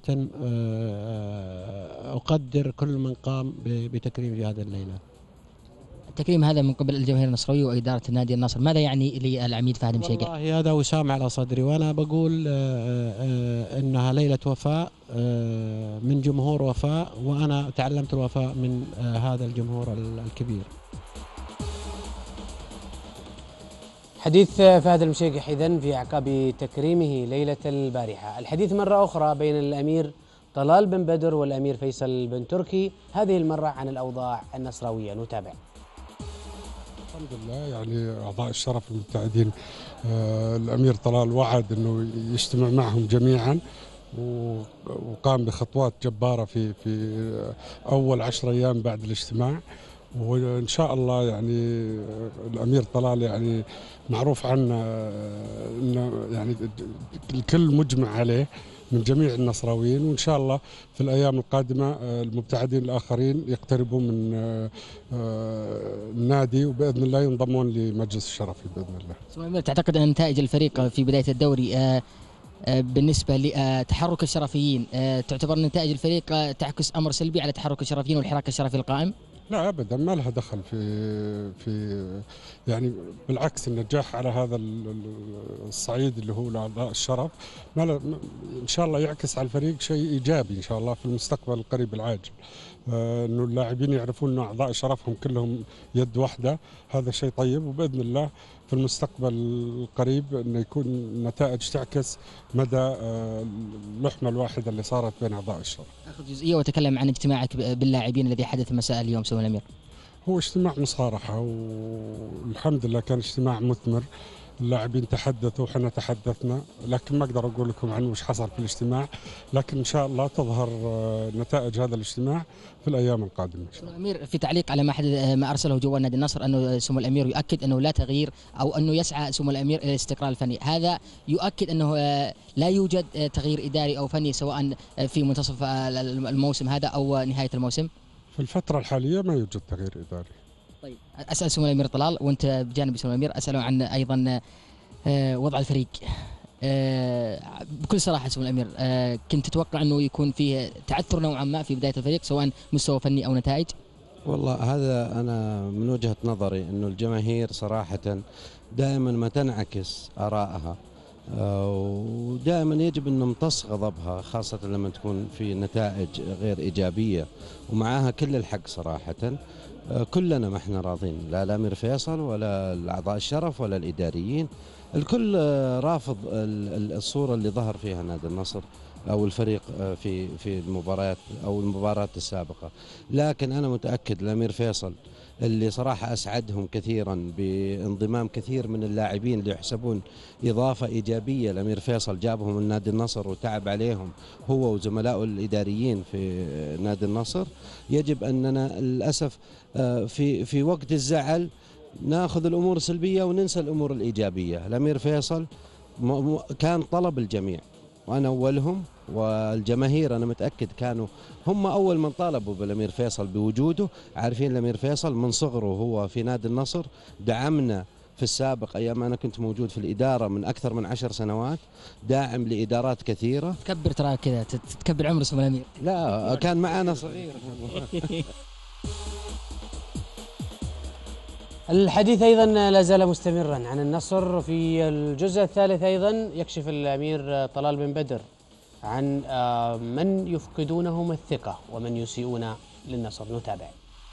أقدر كل من قام بتكريم في هذه الليلة. التكريم هذا من قبل الجماهير النصراوية وإدارة نادي النصر، ماذا يعني للعميد فهد مشيقح؟ والله هذا وسام على صدري، وأنا بقول إنها ليلة وفاء من جمهور وفاء، وأنا تعلمت الوفاء من هذا الجمهور الكبير. حديث فهد المشيقح إذن في أعقاب تكريمه ليلة البارحة. الحديث مرة أخرى بين الأمير طلال بن بدر والأمير فيصل بن تركي، هذه المرة عن الأوضاع النصراوية، نتابع. الحمد لله، يعني أعضاء الشرف المبتعدين الأمير طلال وعد أنه يجتمع معهم جميعا، وقام بخطوات جبارة في أول 10 أيام بعد الاجتماع، وإن شاء الله يعني الأمير طلال يعني معروف عنه إنه يعني الكل مجمع عليه من جميع النصراويين، وإن شاء الله في الأيام القادمة المبتعدين الآخرين يقتربون من النادي وبإذن الله ينضمون لمجلس الشرفي بإذن الله. سمو الأمير، تعتقد أن نتائج الفريق في بداية الدوري بالنسبة لتحرك الشرفيين تعتبر نتائج الفريق تعكس أمر سلبي على تحرك الشرفيين والحراك الشرفي القائم؟ لا ابدا، ما لها دخل في يعني بالعكس، النجاح على هذا الصعيد اللي هو لاعضاء الشرف ان شاء الله يعكس على الفريق شيء ايجابي ان شاء الله في المستقبل القريب العاجل. انه اللاعبين يعرفون ان اعضاء شرفهم كلهم يد واحده، هذا شيء طيب، وباذن الله في المستقبل القريب انه يكون النتائج تعكس مدى اللحمه الواحده اللي صارت بين اعضاء الشرف. اخذ جزئيه وتكلم عن اجتماعك باللاعبين الذي حدث مساء اليوم سمو الامير. هو اجتماع مصارحه والحمد لله كان اجتماع مثمر، اللاعبين تحدثوا وحنا تحدثنا، لكن ما اقدر اقول لكم عنه وش حصل في الاجتماع، لكن ان شاء الله تظهر نتائج هذا الاجتماع في الايام القادمه. سمو الامير، في تعليق على ما ارسله جوال نادي النصر انه سمو الامير يؤكد انه لا تغيير او انه يسعى سمو الامير الى الاستقرار الفني، هذا يؤكد انه لا يوجد تغيير اداري او فني سواء في منتصف الموسم هذا او نهايه الموسم؟ في الفتره الحاليه ما يوجد تغيير اداري. طيب، اسال سمو الامير طلال، وانت بجانب سمو الامير اساله عن ايضا وضع الفريق. بكل صراحه سمو الامير، كنت تتوقع انه يكون فيه تعثر نوعا ما في بدايه الفريق سواء مستوى فني او نتائج؟ والله هذا انا من وجهه نظري انه الجماهير صراحه دائما ما تنعكس ارائها، ودائما يجب ان نمتص غضبها، خاصه لما تكون في نتائج غير ايجابيه، ومعها كل الحق صراحه. كلنا ما احنا راضين، لا الامير فيصل ولا الاعضاء الشرف ولا الاداريين، الكل رافض الصوره اللي ظهر فيها نادي النصر او الفريق في المباريات او المباراه السابقه. لكن انا متاكد الامير فيصل اللي صراحه اسعدهم كثيرا بانضمام كثير من اللاعبين اللي يحسبون اضافه ايجابيه، الامير فيصل جابهم من نادي النصر وتعب عليهم هو وزملائه الاداريين في نادي النصر. يجب اننا للاسف في وقت الزعل ناخذ الامور السلبيه وننسى الامور الايجابيه. الامير فيصل كان طلب الجميع وانا اولهم، والجماهير انا متاكد كانوا هم اول من طالبوا بالامير فيصل بوجوده. عارفين الامير فيصل من صغره هو في نادي النصر، دعمنا في السابق ايام انا كنت موجود في الاداره من اكثر من 10 سنوات، داعم لادارات كثيره. تكبر ترى كذا تكبر عمر سمو الامير. لا كان معنا صغير. الحديث أيضا لا زال مستمرا عن النصر. في الجزء الثالث أيضا يكشف الأمير طلال بن بدر عن من يفقدونهم الثقة ومن يسيئون للنصر. نتابع.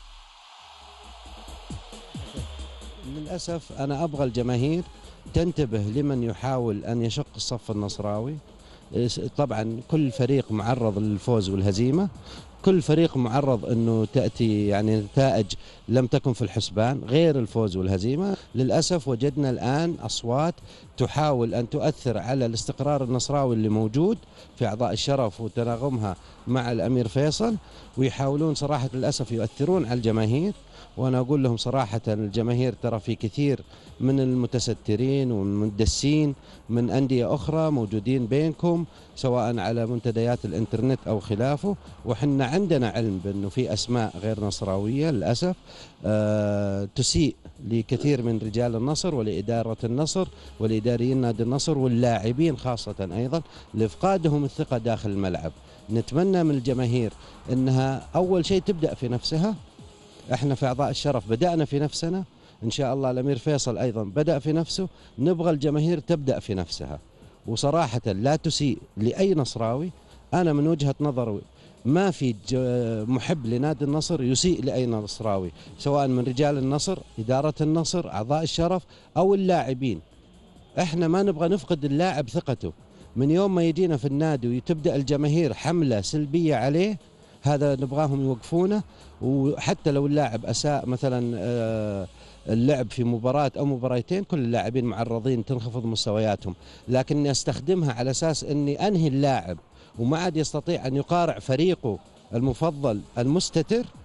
للأسف أنا أبغى الجماهير تنتبه لمن يحاول أن يشق الصف النصراوي. طبعا كل فريق معرض للفوز والهزيمة، كل فريق معرض أنه تأتي يعني نتائج لم تكن في الحسبان غير الفوز والهزيمة. للأسف وجدنا الآن أصوات تحاول أن تؤثر على الاستقرار النصراوي اللي موجود في أعضاء الشرف وتناغمها مع الأمير فيصل، ويحاولون صراحة للأسف يؤثرون على الجماهير. وأنا أقول لهم صراحة الجماهير ترى في كثير من المتسترين والمندسين من أندية أخرى موجودين بينكم سواء على منتديات الإنترنت أو خلافه، وحنا عندنا علم بأنه في أسماء غير نصراوية للأسف تسيء لكثير من رجال النصر ولإدارة النصر ولإداريين نادي النصر واللاعبين خاصة أيضا لإفقادهم الثقة داخل الملعب. نتمنى من الجماهير أنها أول شيء تبدأ في نفسها. احنا في أعضاء الشرف بدأنا في نفسنا، إن شاء الله الأمير فيصل أيضا بدأ في نفسه. نبغى الجماهير تبدأ في نفسها، وصراحة لا تسيء لأي نصراوي. أنا من وجهة نظري ما في محب لنادي النصر يسيء لأي نصراوي، سواء من رجال النصر، إدارة النصر، أعضاء الشرف أو اللاعبين. احنا ما نبغى نفقد اللاعب ثقته. من يوم ما يجينا في النادي وتبدأ الجماهير حملة سلبية عليه، هذا نبغاهم يوقفونه. وحتى لو اللاعب أساء مثلا اللعب في مباراة أو مباراتين، كل اللاعبين معرضين تنخفض مستوياتهم، لكني أستخدمها على أساس أني أنهي اللاعب وما عاد يستطيع أن يقارع فريقه المفضل المستتر.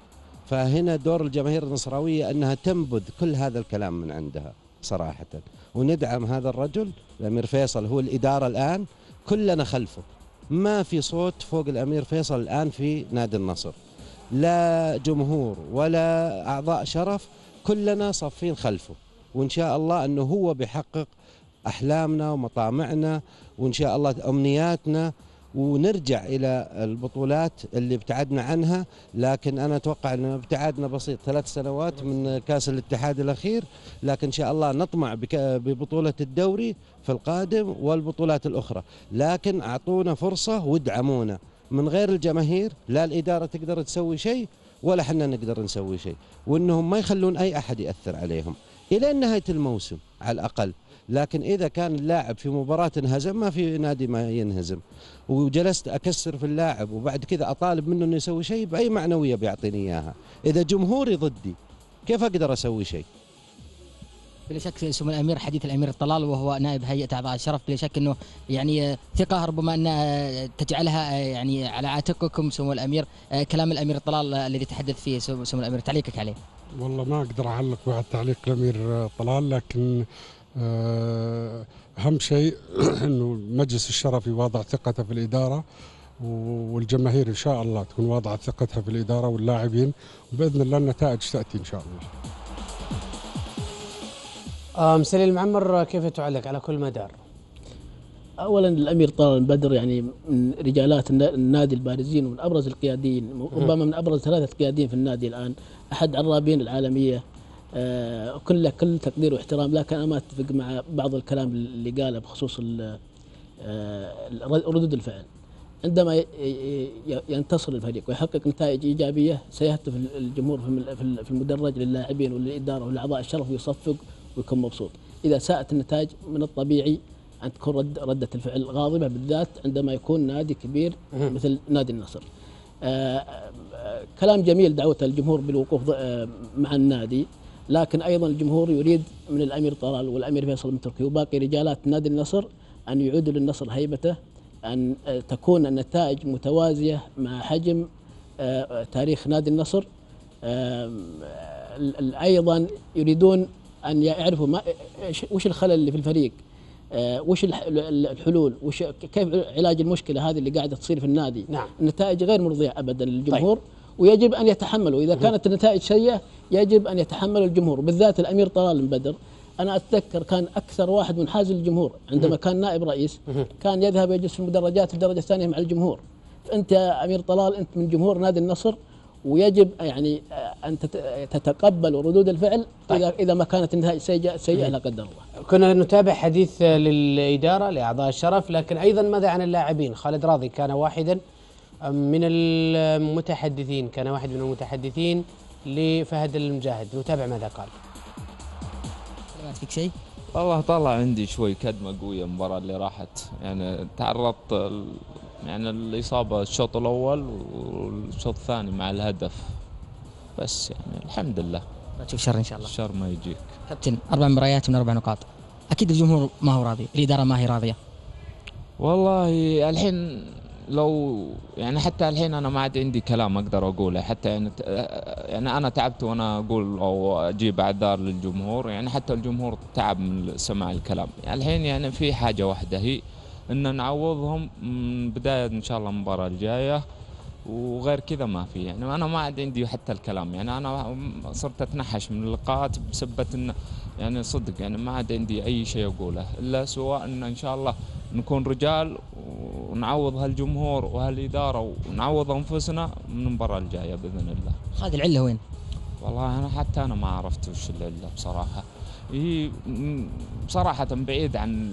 فهنا دور الجماهير النصراوية أنها تنبذ كل هذا الكلام من عندها صراحة، وندعم هذا الرجل الأمير فيصل. هو الإدارة الآن كلنا خلفه، ما في صوت فوق الأمير فيصل الآن في نادي النصر، لا جمهور ولا أعضاء شرف، كلنا صفين خلفه. وإن شاء الله أنه هو بيحقق أحلامنا ومطامعنا، وإن شاء الله أمنياتنا، ونرجع إلى البطولات اللي ابتعدنا عنها. لكن أنا أتوقع أن ابتعادنا بسيط، 3 سنوات من كأس الاتحاد الأخير، لكن إن شاء الله نطمع ببطولة الدوري في القادم والبطولات الأخرى. لكن أعطونا فرصة وادعمونا. من غير الجماهير لا الإدارة تقدر تسوي شيء ولا حنا نقدر نسوي شيء، وأنهم ما يخلون أي أحد يأثر عليهم إلى نهاية الموسم على الأقل. لكن إذا كان اللاعب في مباراة انهزم، ما في نادي ما ينهزم، وجلست أكسر في اللاعب وبعد كذا أطالب منه أنه يسوي شيء، بأي معنوية بيعطيني إياها؟ إذا جمهوري ضدي كيف أقدر أسوي شيء؟ بلا شك سمو الامير حديث الامير الطلال وهو نائب هيئه اعضاء الشرف، بلا شك انه يعني ثقه ربما ان تجعلها يعني على عاتقكم سمو الامير. كلام الامير الطلال الذي تحدث فيه سمو الامير، تعليقك عليه؟ والله ما اقدر اعلق بعد تعليق الامير طلال، لكن اهم شيء انه مجلس الشرف يواضع ثقته في الاداره، والجماهير ان شاء الله تكون واضعه ثقتها في الاداره واللاعبين، وباذن الله النتائج تاتي ان شاء الله. مسلي المعمر، كيف تعلق على كل مدار؟ اولا الامير طلال بدر يعني من رجالات النادي البارزين ومن ابرز القياديين، ربما من ابرز 3 قياديين في النادي الان، احد عرابين العالميه. كل تقدير واحترام، لكن انا ما اتفق مع بعض الكلام اللي قاله بخصوص ردود الفعل. عندما ينتصر الفريق ويحقق نتائج ايجابيه سيهتف الجمهور في المدرج للاعبين وللاداره ولاعضاء الشرف ويصفق ويكون مبسوط. اذا ساءت النتائج من الطبيعي ان تكون رده الفعل غاضبه، بالذات عندما يكون نادي كبير مثل نادي النصر. كلام جميل دعوه الجمهور بالوقوف مع النادي، لكن ايضا الجمهور يريد من الامير طلال والامير فيصل بن تركي وباقي رجالات نادي النصر ان يعودوا للنصر هيبته، ان تكون النتائج متوازيه مع حجم تاريخ نادي النصر. ايضا يريدون ان يعرفوا وش الخلل اللي في الفريق، وش الحلول، كيف علاج المشكله هذه اللي قاعده تصير في النادي. نعم. النتائج غير مرضيه ابدا للجمهور. طيب. ويجب ان يتحملوا، اذا كانت النتائج سيئه يجب ان يتحمل الجمهور، بالذات الامير طلال بن بدر. انا اتذكر كان اكثر واحد منحاز للجمهور عندما كان نائب رئيس، كان يذهب يجلس في المدرجات في الدرجه الثانيه مع الجمهور. فانت يا امير طلال انت من جمهور نادي النصر، ويجب يعني ان تتقبل ردود الفعل. طيب. اذا ما كانت النتائج سيئه لا قدر الله. كنا نتابع حديث للاداره لاعضاء الشرف، لكن ايضا ماذا عن اللاعبين؟ خالد راضي كان واحدا من المتحدثين، كان واحد من المتحدثين لفهد المجاهد، نتابع ماذا قال. فيك شيء؟ والله طلع عندي شوي كدمه قويه المباراه اللي راحت، يعني تعرضت يعني الاصابه الشوط الاول والشوط الثاني مع الهدف، بس يعني الحمد لله. لا تشوف شر ان شاء الله. الشر ما يجيك. كابتن 4 مباريات من 4 نقاط، اكيد الجمهور ما هو راضي، الاداره ما هي راضيه. والله الحين لو يعني حتى الحين انا ما عاد عندي كلام اقدر اقوله، حتى يعني انا تعبت وانا اقول او اجيب اعذار للجمهور، يعني حتى الجمهور تعب من سماع الكلام. يعني الحين يعني في حاجه واحده هي ان نعوضهم من بدايه ان شاء الله المباراه الجايه، وغير كذا ما في. يعني انا ما عاد عندي حتى الكلام، يعني انا صرت اتنحش من اللقاءات بسبه ان يعني صدق يعني ما عاد عندي اي شيء اقوله الا سواء ان شاء الله نكون رجال ونعوض هالجمهور وهالاداره ونعوض انفسنا من المباراه الجايه باذن الله. خالد العله وين؟ والله انا حتى انا ما عرفت وش العله بصراحه. هي بصراحه بعيد عن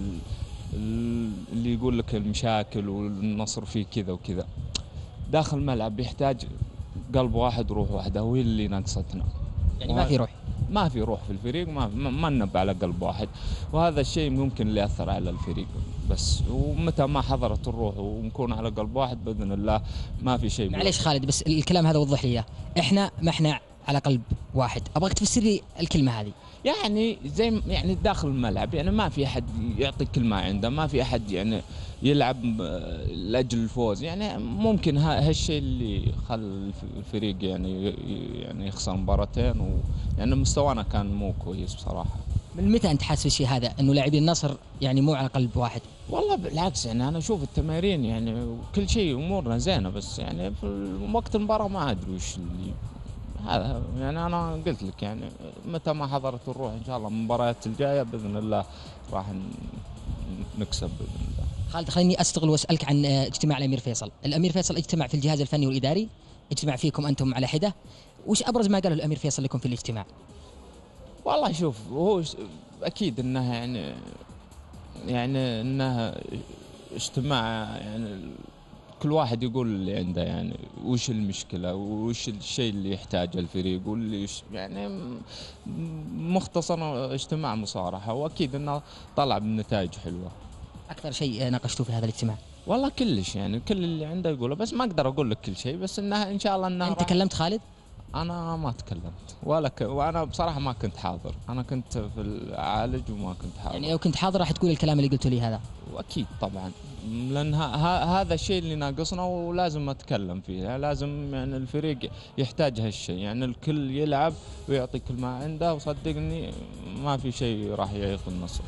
اللي يقول لك المشاكل والنصر فيه كذا وكذا. داخل الملعب يحتاج قلب واحد وروح واحده، وهي اللي ناقصتنا. يعني ما في روح، ما في روح في الفريق، ما ننبع على قلب واحد، وهذا الشيء ممكن اللي يأثر على الفريق بس. ومتى ما حضرت الروح ونكون على قلب واحد باذن الله ما في شيء. معليش خالد، بس الكلام هذا وضح لي اياه. احنا ما احنا على قلب واحد. ابغاك تفسر لي الكلمه هذه. يعني زي يعني داخل الملعب، يعني ما في احد يعطي كل ما عنده، ما في احد يعني يلعب لاجل الفوز. يعني ممكن هالشيء اللي خل الفريق يعني يخسر مباراتين، يعني مستوانا كان مو كويس بصراحه. من متى انت حاسس بالشيء هذا انه لاعبين النصر يعني مو على قلب واحد؟ والله بالعكس، يعني انا اشوف التمارين يعني وكل شيء امورنا زينه، بس يعني في وقت المباراه ما ادري وش اللي هذا. يعني انا قلت لك يعني متى ما حضرت الروح ان شاء الله المباريات الجايه باذن الله راح نكسب باذن الله. خالد خليني استغل واسالك عن اجتماع الامير فيصل. الامير فيصل اجتمع في الجهاز الفني والاداري، اجتمع فيكم انتم على حده. وش ابرز ما قاله الامير فيصل لكم في الاجتماع؟ والله شوف، هو اكيد انها يعني انها اجتماع، يعني كل واحد يقول اللي عنده، يعني وش المشكله وش الشيء اللي يحتاجه الفريق واللي يعني مختصر اجتماع مصارحه، واكيد انه طلع بنتائج حلوه. اكثر شيء ناقشتوه في هذا الاجتماع؟ والله كلش، يعني كل اللي عنده يقوله، بس ما اقدر اقول لك كل شيء، بس انها ان شاء الله انها. انت تكلمت خالد؟ انا ما تكلمت وانا بصراحه ما كنت حاضر، انا كنت في العالج وما كنت حاضر. يعني لو كنت حاضر راح تقول الكلام اللي قلته لي هذا؟ واكيد طبعا، لان هذا الشيء اللي ناقصنا ولازم اتكلم فيه. لازم يعني الفريق يحتاج هالشيء، يعني الكل يلعب ويعطي كل ما عنده، وصدقني ما في شيء راح يعيق النصر.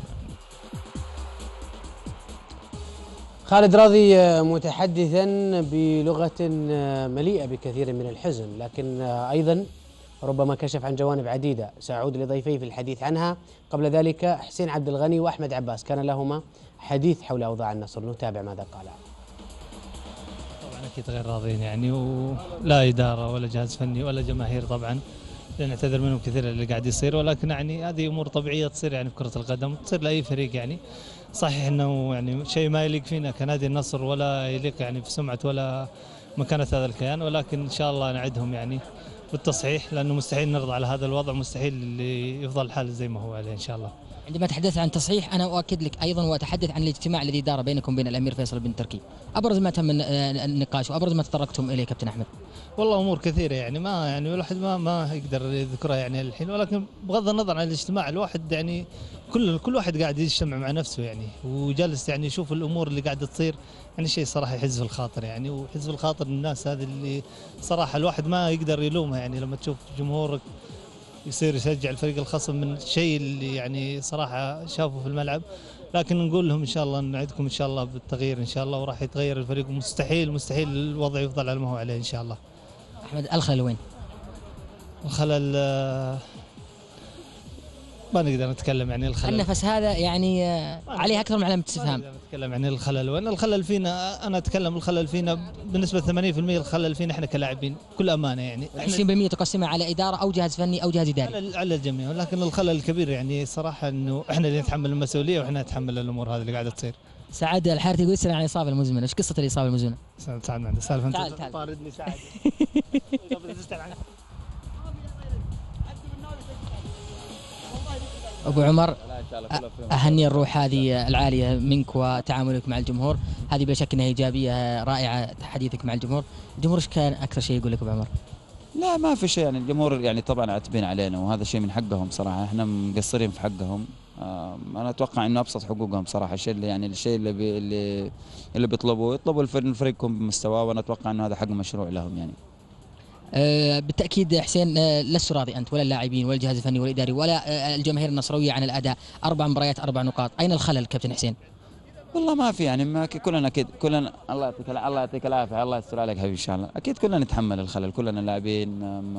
خالد راضي متحدثا بلغة مليئة بكثير من الحزن، لكن أيضا ربما كشف عن جوانب عديدة سأعود لضيفي في الحديث عنها. قبل ذلك حسين عبد الغني وأحمد عباس كان لهما حديث حول أوضاع النصر، نتابع ماذا قال. طبعا أكيد غير راضين يعني، ولا إدارة ولا جهاز فني ولا جماهير طبعا، نعتذر منهم كثير اللي قاعد يصير، ولكن يعني هذه أمور طبيعية تصير يعني في كرة القدم، تصير لأي فريق. يعني صحيح انه يعني شيء ما يليق فينا كنادي النصر ولا يليق يعني في سمعة ولا مكانة هذا الكيان، ولكن ان شاء الله نعدهم يعني بالتصحيح، لانه مستحيل نرضى على هذا الوضع، مستحيل اللي يفضل الحال زي ما هو عليه ان شاء الله. عندما تحدثت عن تصحيح انا اؤكد لك ايضا واتحدث عن الاجتماع الذي دار بينكم وبين الامير فيصل بن تركي. ابرز ما تم النقاش وابرز ما تطرقتم اليه كابتن احمد. والله امور كثيره يعني ما يعني الواحد ما يقدر يذكرها يعني الحين، ولكن بغض النظر عن الاجتماع الواحد يعني كل واحد قاعد يجتمع مع نفسه يعني، وجالس يعني يشوف الامور اللي قاعده تصير، يعني شيء صراحه يحز في الخاطر يعني، ويحز في الخاطر الناس هذه اللي صراحه الواحد ما يقدر يلومها يعني، لما تشوف جمهورك يصير يشجع الفريق الخصم من الشيء اللي يعني صراحه شافه في الملعب. لكن نقول لهم ان شاء الله نعدكم ان شاء الله بالتغيير ان شاء الله، وراح يتغير الفريق، مستحيل الوضع يفضل على ما هو عليه ان شاء الله. احمد الخلل وين؟ الخلل ما نقدر نتكلم يعني الخلل. النفس هذا يعني عليه اكثر من علامه استفهام. نتكلم عن الخلل وين الخلل فينا، انا اتكلم الخلل فينا بنسبه 80% الخلل فينا احنا كلاعبين بكل امانه يعني. 20% تقسمها على اداره او جهاز فني او جهاز اداري. على الجميع، ولكن الخلل الكبير يعني صراحه انه احنا اللي نتحمل المسؤوليه واحنا نتحمل الامور هذه اللي قاعده تصير. سعد الحارثي يقول يسأل عن الاصابه المزمنه، ايش قصه الاصابه المزمنه؟ سعد ما عنده سالفه، تعال طاردني سعد. ابو عمر اهني الروح هذه العاليه منك وتعاملك مع الجمهور، هذه بلا شك انها ايجابيه رائعه حديثك مع الجمهور. الجمهور ايش كان اكثر شيء يقول لك ابو عمر؟ لا ما في شيء يعني، الجمهور يعني طبعا عاتبين علينا وهذا شيء من حقهم صراحه، احنا مقصرين في حقهم. انا اتوقع انه ابسط حقوقهم صراحه، الشيء اللي يعني الشيء اللي بيطلبوا يطلبوا الفريق يكون بمستواه، وانا اتوقع انه هذا حق مشروع لهم يعني. بالتاكيد حسين لست راضي انت ولا اللاعبين ولا الجهاز الفني والاداري ولا الجماهير النصراويه عن الاداء، 4 مباريات 4 نقاط، اين الخلل كابتن حسين؟ والله ما في يعني، ما كلنا اكيد كلنا الله يعطيك العافيه، الله يستر عليك حبيبي ان شاء الله، اكيد كلنا نتحمل الخلل، كلنا لاعبين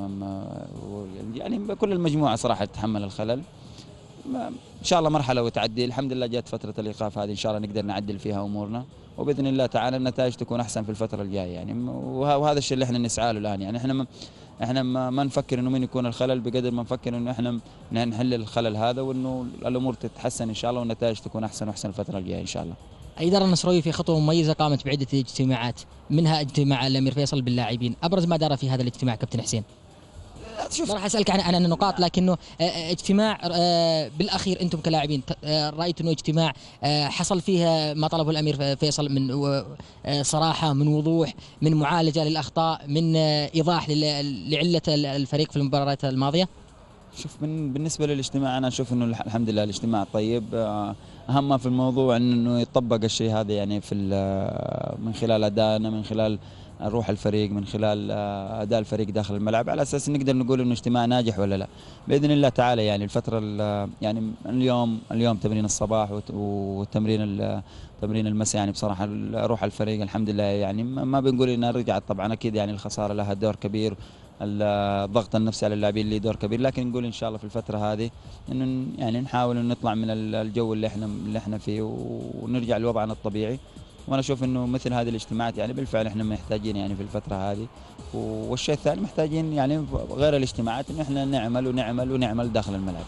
يعني كل المجموعه صراحه تتحمل الخلل. ان شاء الله مرحله وتعدي، الحمد لله جت فتره الايقاف هذه ان شاء الله نقدر نعدل فيها امورنا، وباذن الله تعالى النتائج تكون احسن في الفتره الجايه يعني، وهذا الشيء اللي احنا نسعى له الان يعني. احنا ما نفكر انه مين يكون الخلل بقدر ما نفكر انه احنا نحل الخلل هذا، وانه الامور تتحسن ان شاء الله والنتائج تكون احسن واحسن الفتره الجايه ان شاء الله. الاداره النصراويه في خطوه مميزه قامت بعده اجتماعات، منها اجتماع الامير فيصل باللاعبين، ابرز ما دار في هذا الاجتماع كابتن حسين؟ ما راح اسالك عن النقاط، لكنه اجتماع بالاخير انتم كلاعبين رايت انه اجتماع حصل فيه ما طلبه الامير فيصل من صراحه، من وضوح، من معالجه للاخطاء، من ايضاح لعله الفريق في المباريات الماضيه. شوف بالنسبه للاجتماع انا اشوف انه الحمد لله الاجتماع طيب. اهم ما في الموضوع انه يطبق الشيء هذا يعني في من خلال ادائنا، من خلال روح الفريق، من خلال اداء الفريق داخل الملعب، على اساس نقدر نقول انه اجتماع ناجح ولا لا باذن الله تعالى. يعني الفتره يعني اليوم تمرين الصباح تمرين المساء، يعني بصراحه روح الفريق الحمد لله يعني ما بنقول انها رجعت، طبعا اكيد يعني الخساره لها دور كبير، الضغط النفسي على اللاعبين اللي دور كبير، لكن نقول ان شاء الله في الفتره هذه انه يعني نحاول ان نطلع من الجو اللي احنا فيه ونرجع لوضعنا الطبيعي. وانا اشوف انه مثل هذه الاجتماعات يعني بالفعل احنا محتاجين يعني في الفتره هذه. والشيء الثاني محتاجين يعني غير الاجتماعات انه احنا نعمل داخل الملعب.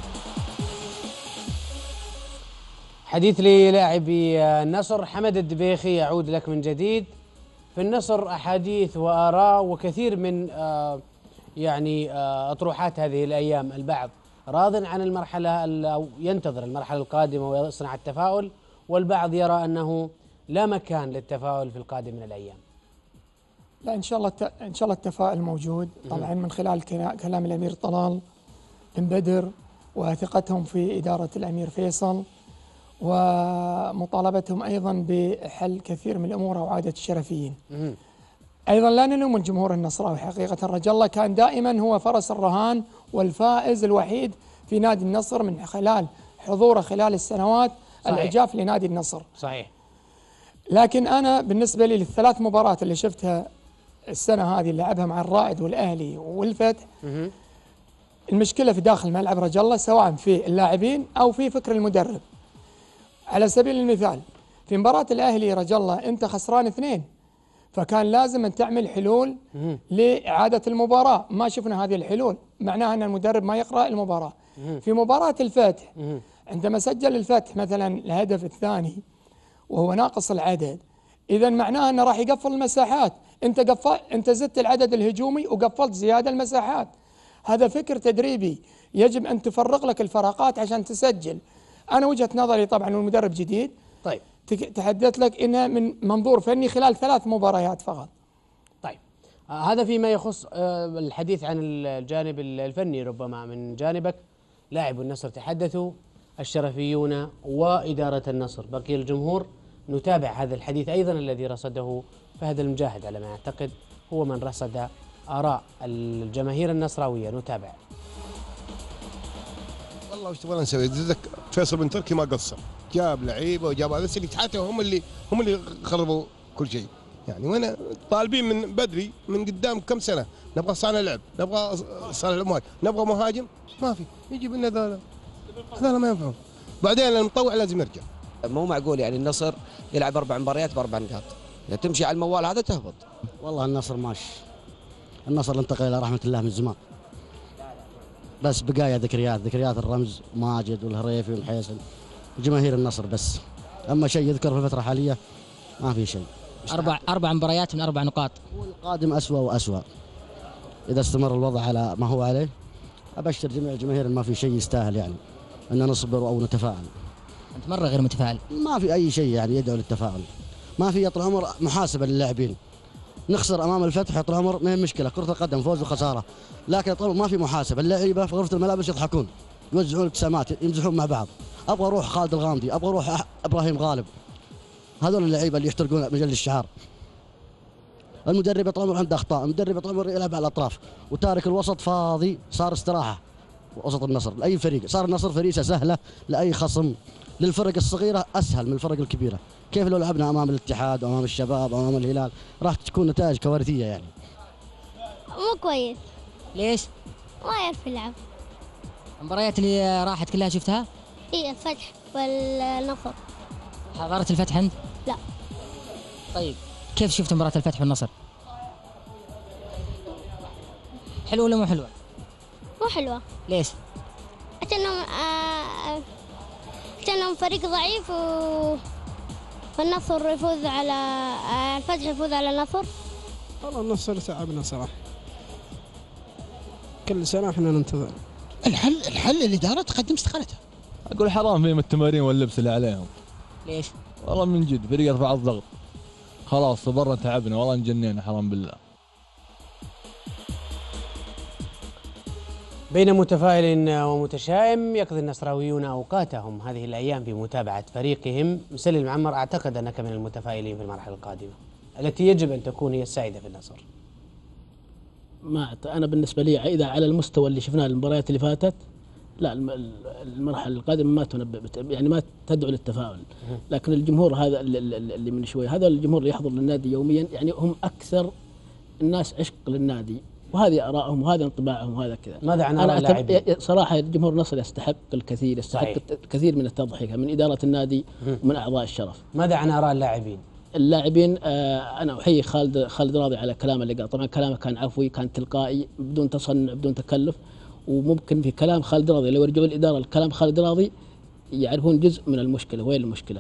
حديث للاعبي النصر. حمد الدبيخي يعود لك من جديد. في النصر أحاديث وآراء وكثير من أطروحات هذه الأيام. البعض راض عن المرحلة أو ينتظر المرحلة القادمة ويصنع التفاؤل، والبعض يرى أنه لا مكان للتفاؤل في القادم من الأيام. لا إن شاء الله التفاؤل موجود طبعا من خلال كلام الأمير طلال بن بدر وثقتهم في إدارة الأمير فيصل، ومطالبتهم أيضا بحل كثير من الأمور وعادة الشرفيين. أيضا لا نلوم الجمهور النصراوي، حقيقة رجا الله كان دائما هو فرس الرهان والفائز الوحيد في نادي النصر من خلال حضوره خلال السنوات العجاف لنادي النصر. صحيح. لكن أنا بالنسبة لي للثلاث مباريات اللي شفتها السنة هذه اللي لعبها مع الرائد والأهلي والفتح، المشكلة في داخل ملعب رجا الله، سواء في اللاعبين أو في فكر المدرب. على سبيل المثال في مباراة الأهلي رجا الله أنت خسران 2، فكان لازم أن تعمل حلول لإعادة المباراة. ما شفنا هذه الحلول، معناها أن المدرب ما يقرأ المباراة. في مباراة الفتح عندما سجل الفتح مثلا الهدف الثاني وهو ناقص العدد، إذا معناها أنه راح يقفل المساحات. أنت زدت العدد الهجومي وقفلت زيادة المساحات. هذا فكر تدريبي، يجب أن تفرغ لك الفراغات عشان تسجل. أنا وجهة نظري طبعا المدرب جديد. طيب تحدثت لك إنها من منظور فني خلال 3 مباريات فقط. طيب هذا فيما يخص الحديث عن الجانب الفني. ربما من جانبك لاعب النصر تحدثوا، الشرفيون وإدارة النصر، بقي الجمهور. نتابع هذا الحديث أيضا الذي رصده فهد المجاهد على ما أعتقد، هو من رصد آراء الجماهير النصراوية. نتابع. والله وش تبغى نسوي؟ فيصل بن تركي ما قصر، جاب لعيبه وجاب هذا اللي حتى هم اللي خربوا كل شيء. يعني وانا طالبين من بدري من قدام كم سنه، نبغى صانع لعب، نبغى صانع الاموال، نبغى مهاجم، ما في، يجيب لنا هذول ما ينفعون. بعدين المطوع لازم يرجع. مو معقول يعني النصر يلعب 4 مباريات ب4 نقاط، اذا تمشي على الموال هذا تهبط. والله النصر ماشي، النصر انتقل الى رحمه الله من زمان، بس بقايا ذكريات الرمز ماجد والهريفي والحيسن وجماهير النصر بس. اما شيء يذكر في الفتره الحاليه ما في شيء. 4 مباريات من 4 نقاط، والقادم اسوء واسوء اذا استمر الوضع على ما هو عليه. ابشر جميع الجماهير ما في شيء يستاهل يعني ان نصبر او نتفائل. انت مره غير متفائل؟ ما في اي شيء يعني يدعو للتفاؤل. ما في طول العمر محاسبه للاعبين. نخسر امام الفتح طول العمر ما هي مشكله، كره القدم فوز وخساره، لكن طول ما في محاسبه. اللعيبه في غرفه الملابس يضحكون، يوزعون ابتسامات، يمزحون مع بعض. ابغى اروح خالد الغامدي، ابغى اروح ابراهيم غالب، هذول اللعيبه اللي يحترقون مجال الشعار. المدرب طول العمر عنده اخطاء، المدرب طول العمر يلعب على الاطراف وتارك الوسط فاضي. صار استراحه وسط النصر لاي فريق، صار النصر فريسه سهله لاي خصم. للفرق الصغيره اسهل من الفرق الكبيره. كيف لو لعبنا امام الاتحاد وامام الشباب وامام الهلال راح تكون نتائج كوارثيه يعني. مو كويس. ليش؟ ما يعرف يلعب. المباريات اللي راحت كلها شفتها؟ اي الفتح والنصر. حضرت الفتح انت؟ لا. طيب كيف شفت مباراة الفتح والنصر؟ حلوة ولا مو حلوة؟ مو حلوة. ليش؟ عشانهم فريق ضعيف والنصر يفوز على الفتح يفوز على النصر. والله النصر تعبنا صراحة. كل سنة احنا ننتظر. الحل الإدارة تقدم استقالتها. أقول حرام فيهم التمارين واللبس اللي عليهم. ليش؟ والله من جد فريق يرفع الضغط. خلاص صبرنا تعبنا والله انجنينا حرام بالله. بين متفائل ومتشائم يقضي النصراويون أوقاتهم هذه الأيام بمتابعة فريقهم. مسلي المعمر، أعتقد أنك من المتفائلين في المرحلة القادمة التي يجب أن تكون هي السائدة في النصر. أنا بالنسبة لي إذا على المستوى اللي شفناه المباريات اللي فاتت، لا المرحلة القادمة ما تنبأ يعني ما تدعو للتفاؤل. لكن الجمهور هذا اللي من شوي، هذا الجمهور اللي يحضر للنادي يوميا، يعني هم أكثر الناس عشق للنادي، وهذه آرائهم وهذا انطباعهم وهذا كذا. ماذا عن آراء اللاعبين؟ صراحة الجمهور النصر يستحق الكثير، يستحق الكثير من التضحية من إدارة النادي ومن أعضاء الشرف. ماذا عن آراء اللاعبين؟ اللاعبين أنا أحيي خالد راضي على كلامه اللي قال. طبعا كلامه كان عفوي، كان تلقائي، بدون تصنع، بدون تكلف. وممكن في كلام خالد راضي لو يرجعوا الإدارة الكلام خالد راضي يعرفون جزء من المشكلة، وين المشكلة.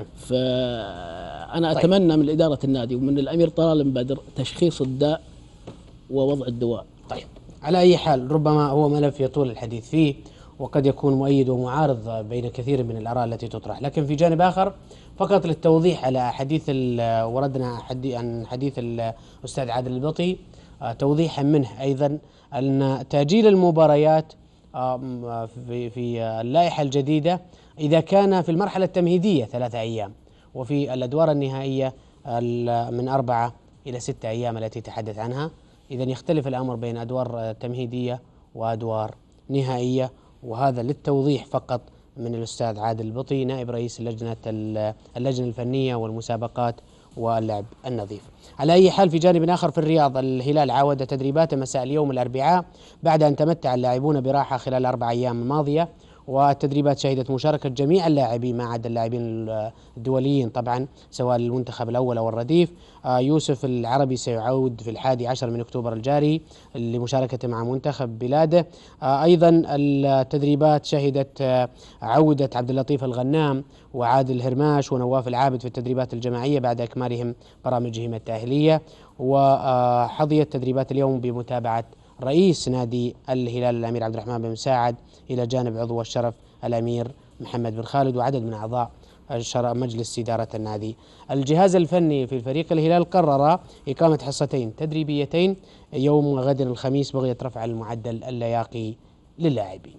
فأنا أتمنى من إدارة النادي ومن الأمير طلال بدر تشخيص الداء ووضع الدواء. طيب، على أي حال ربما هو ملف يطول الحديث فيه، وقد يكون مؤيد ومعارض بين كثير من الآراء التي تطرح. لكن في جانب آخر فقط للتوضيح على حديث وردنا عن حديث الأستاذ عادل البطي، توضيحا منه أيضا أن تأجيل المباريات في اللائحة الجديدة إذا كان في المرحلة التمهيدية 3 أيام، وفي الأدوار النهائية من 4 إلى 6 أيام التي تحدث عنها. إذن يختلف الأمر بين أدوار تمهيدية وأدوار نهائية، وهذا للتوضيح فقط من الأستاذ عادل البطي نائب رئيس اللجنة الفنية والمسابقات واللعب النظيف. على أي حال في جانب آخر في الرياض، الهلال عاود تدريباته مساء اليوم الأربعاء بعد أن تمتع اللاعبون براحة خلال 4 أيام الماضية، والتدريبات شهدت مشاركة جميع اللاعبين ما عدا اللاعبين الدوليين طبعا سواء المنتخب الأول أو الرديف. يوسف العربي سيعود في 11 من أكتوبر الجاري لمشاركته مع منتخب بلاده. أيضا التدريبات شهدت عودة عبد اللطيف الغنام وعادل هرماش ونواف العابد في التدريبات الجماعية بعد إكمالهم برامجهم التأهيلية. وحظيت تدريبات اليوم بمتابعة رئيس نادي الهلال الأمير عبد الرحمن بن مساعد إلى جانب عضو الشرف الأمير محمد بن خالد وعدد من أعضاء مجلس إدارة النادي. الجهاز الفني في فريق الهلال قرر إقامة حصتين تدريبيتين يوم غد الخميس بغية رفع المعدل اللياقي للاعبين.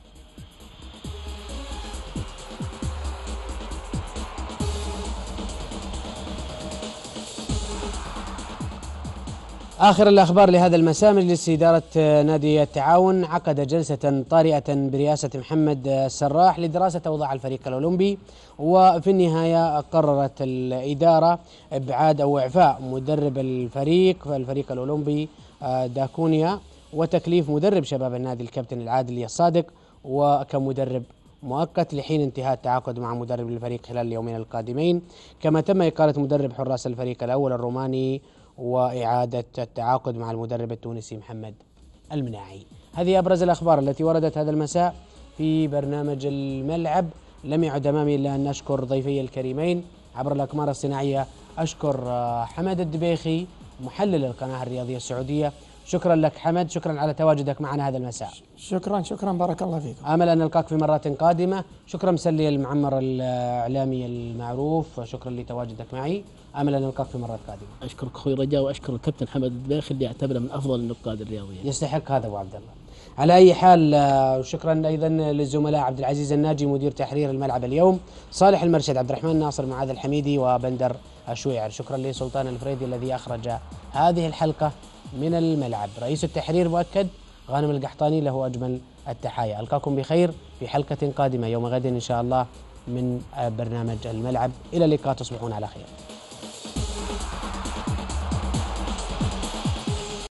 آخر الأخبار لهذا المساء، مجلس إدارة نادي التعاون عقد جلسة طارئة برئاسة محمد السراح لدراسة أوضاع الفريق الأولمبي، وفي النهاية قررت الإدارة إبعاد أو إعفاء مدرب الفريق الأولمبي داكونيا، وتكليف مدرب شباب النادي الكابتن العادل الصادق وكمدرب مؤقت لحين انتهاء التعاقد مع مدرب الفريق خلال اليومين القادمين. كما تم إقالة مدرب حراس الفريق الأول الروماني وإعادة التعاقد مع المدرب التونسي محمد المناعي. هذه أبرز الأخبار التي وردت هذا المساء في برنامج الملعب. لم يعد أمامي إلا أن أشكر ضيفي الكريمين عبر الأقمار الصناعية. أشكر حمد الدبيخي محلل القناة الرياضية السعودية. شكرا لك حمد، شكرا على تواجدك معنا هذا المساء. شكرا بارك الله فيكم. آمل أن نلقاك في مرات قادمة. شكرا مسلي المعمر الإعلامي المعروف، شكرا لتواجدك معي. آمل أن نلقاك في مرات قادمة. أشكرك أخوي رجاء، وأشكر الكابتن حمد الدبيخي اللي يعتبره من أفضل النقاد الرياضيين. يستحق هذا أبو عبد الله. على أي حال شكرا أيضا للزملاء عبد العزيز الناجي مدير تحرير الملعب اليوم، صالح المرشد، عبد الرحمن ناصر، معاذ الحميدي وبندر الشويعر. شكرا لسلطان الفريدي الذي أخرج هذه الحلقة من الملعب. رئيس التحرير مؤكد غانم القحطاني له أجمل التحايا. ألقاكم بخير في حلقة قادمة يوم غد إن شاء الله من برنامج الملعب. إلى اللقاء، تصبحون على خير.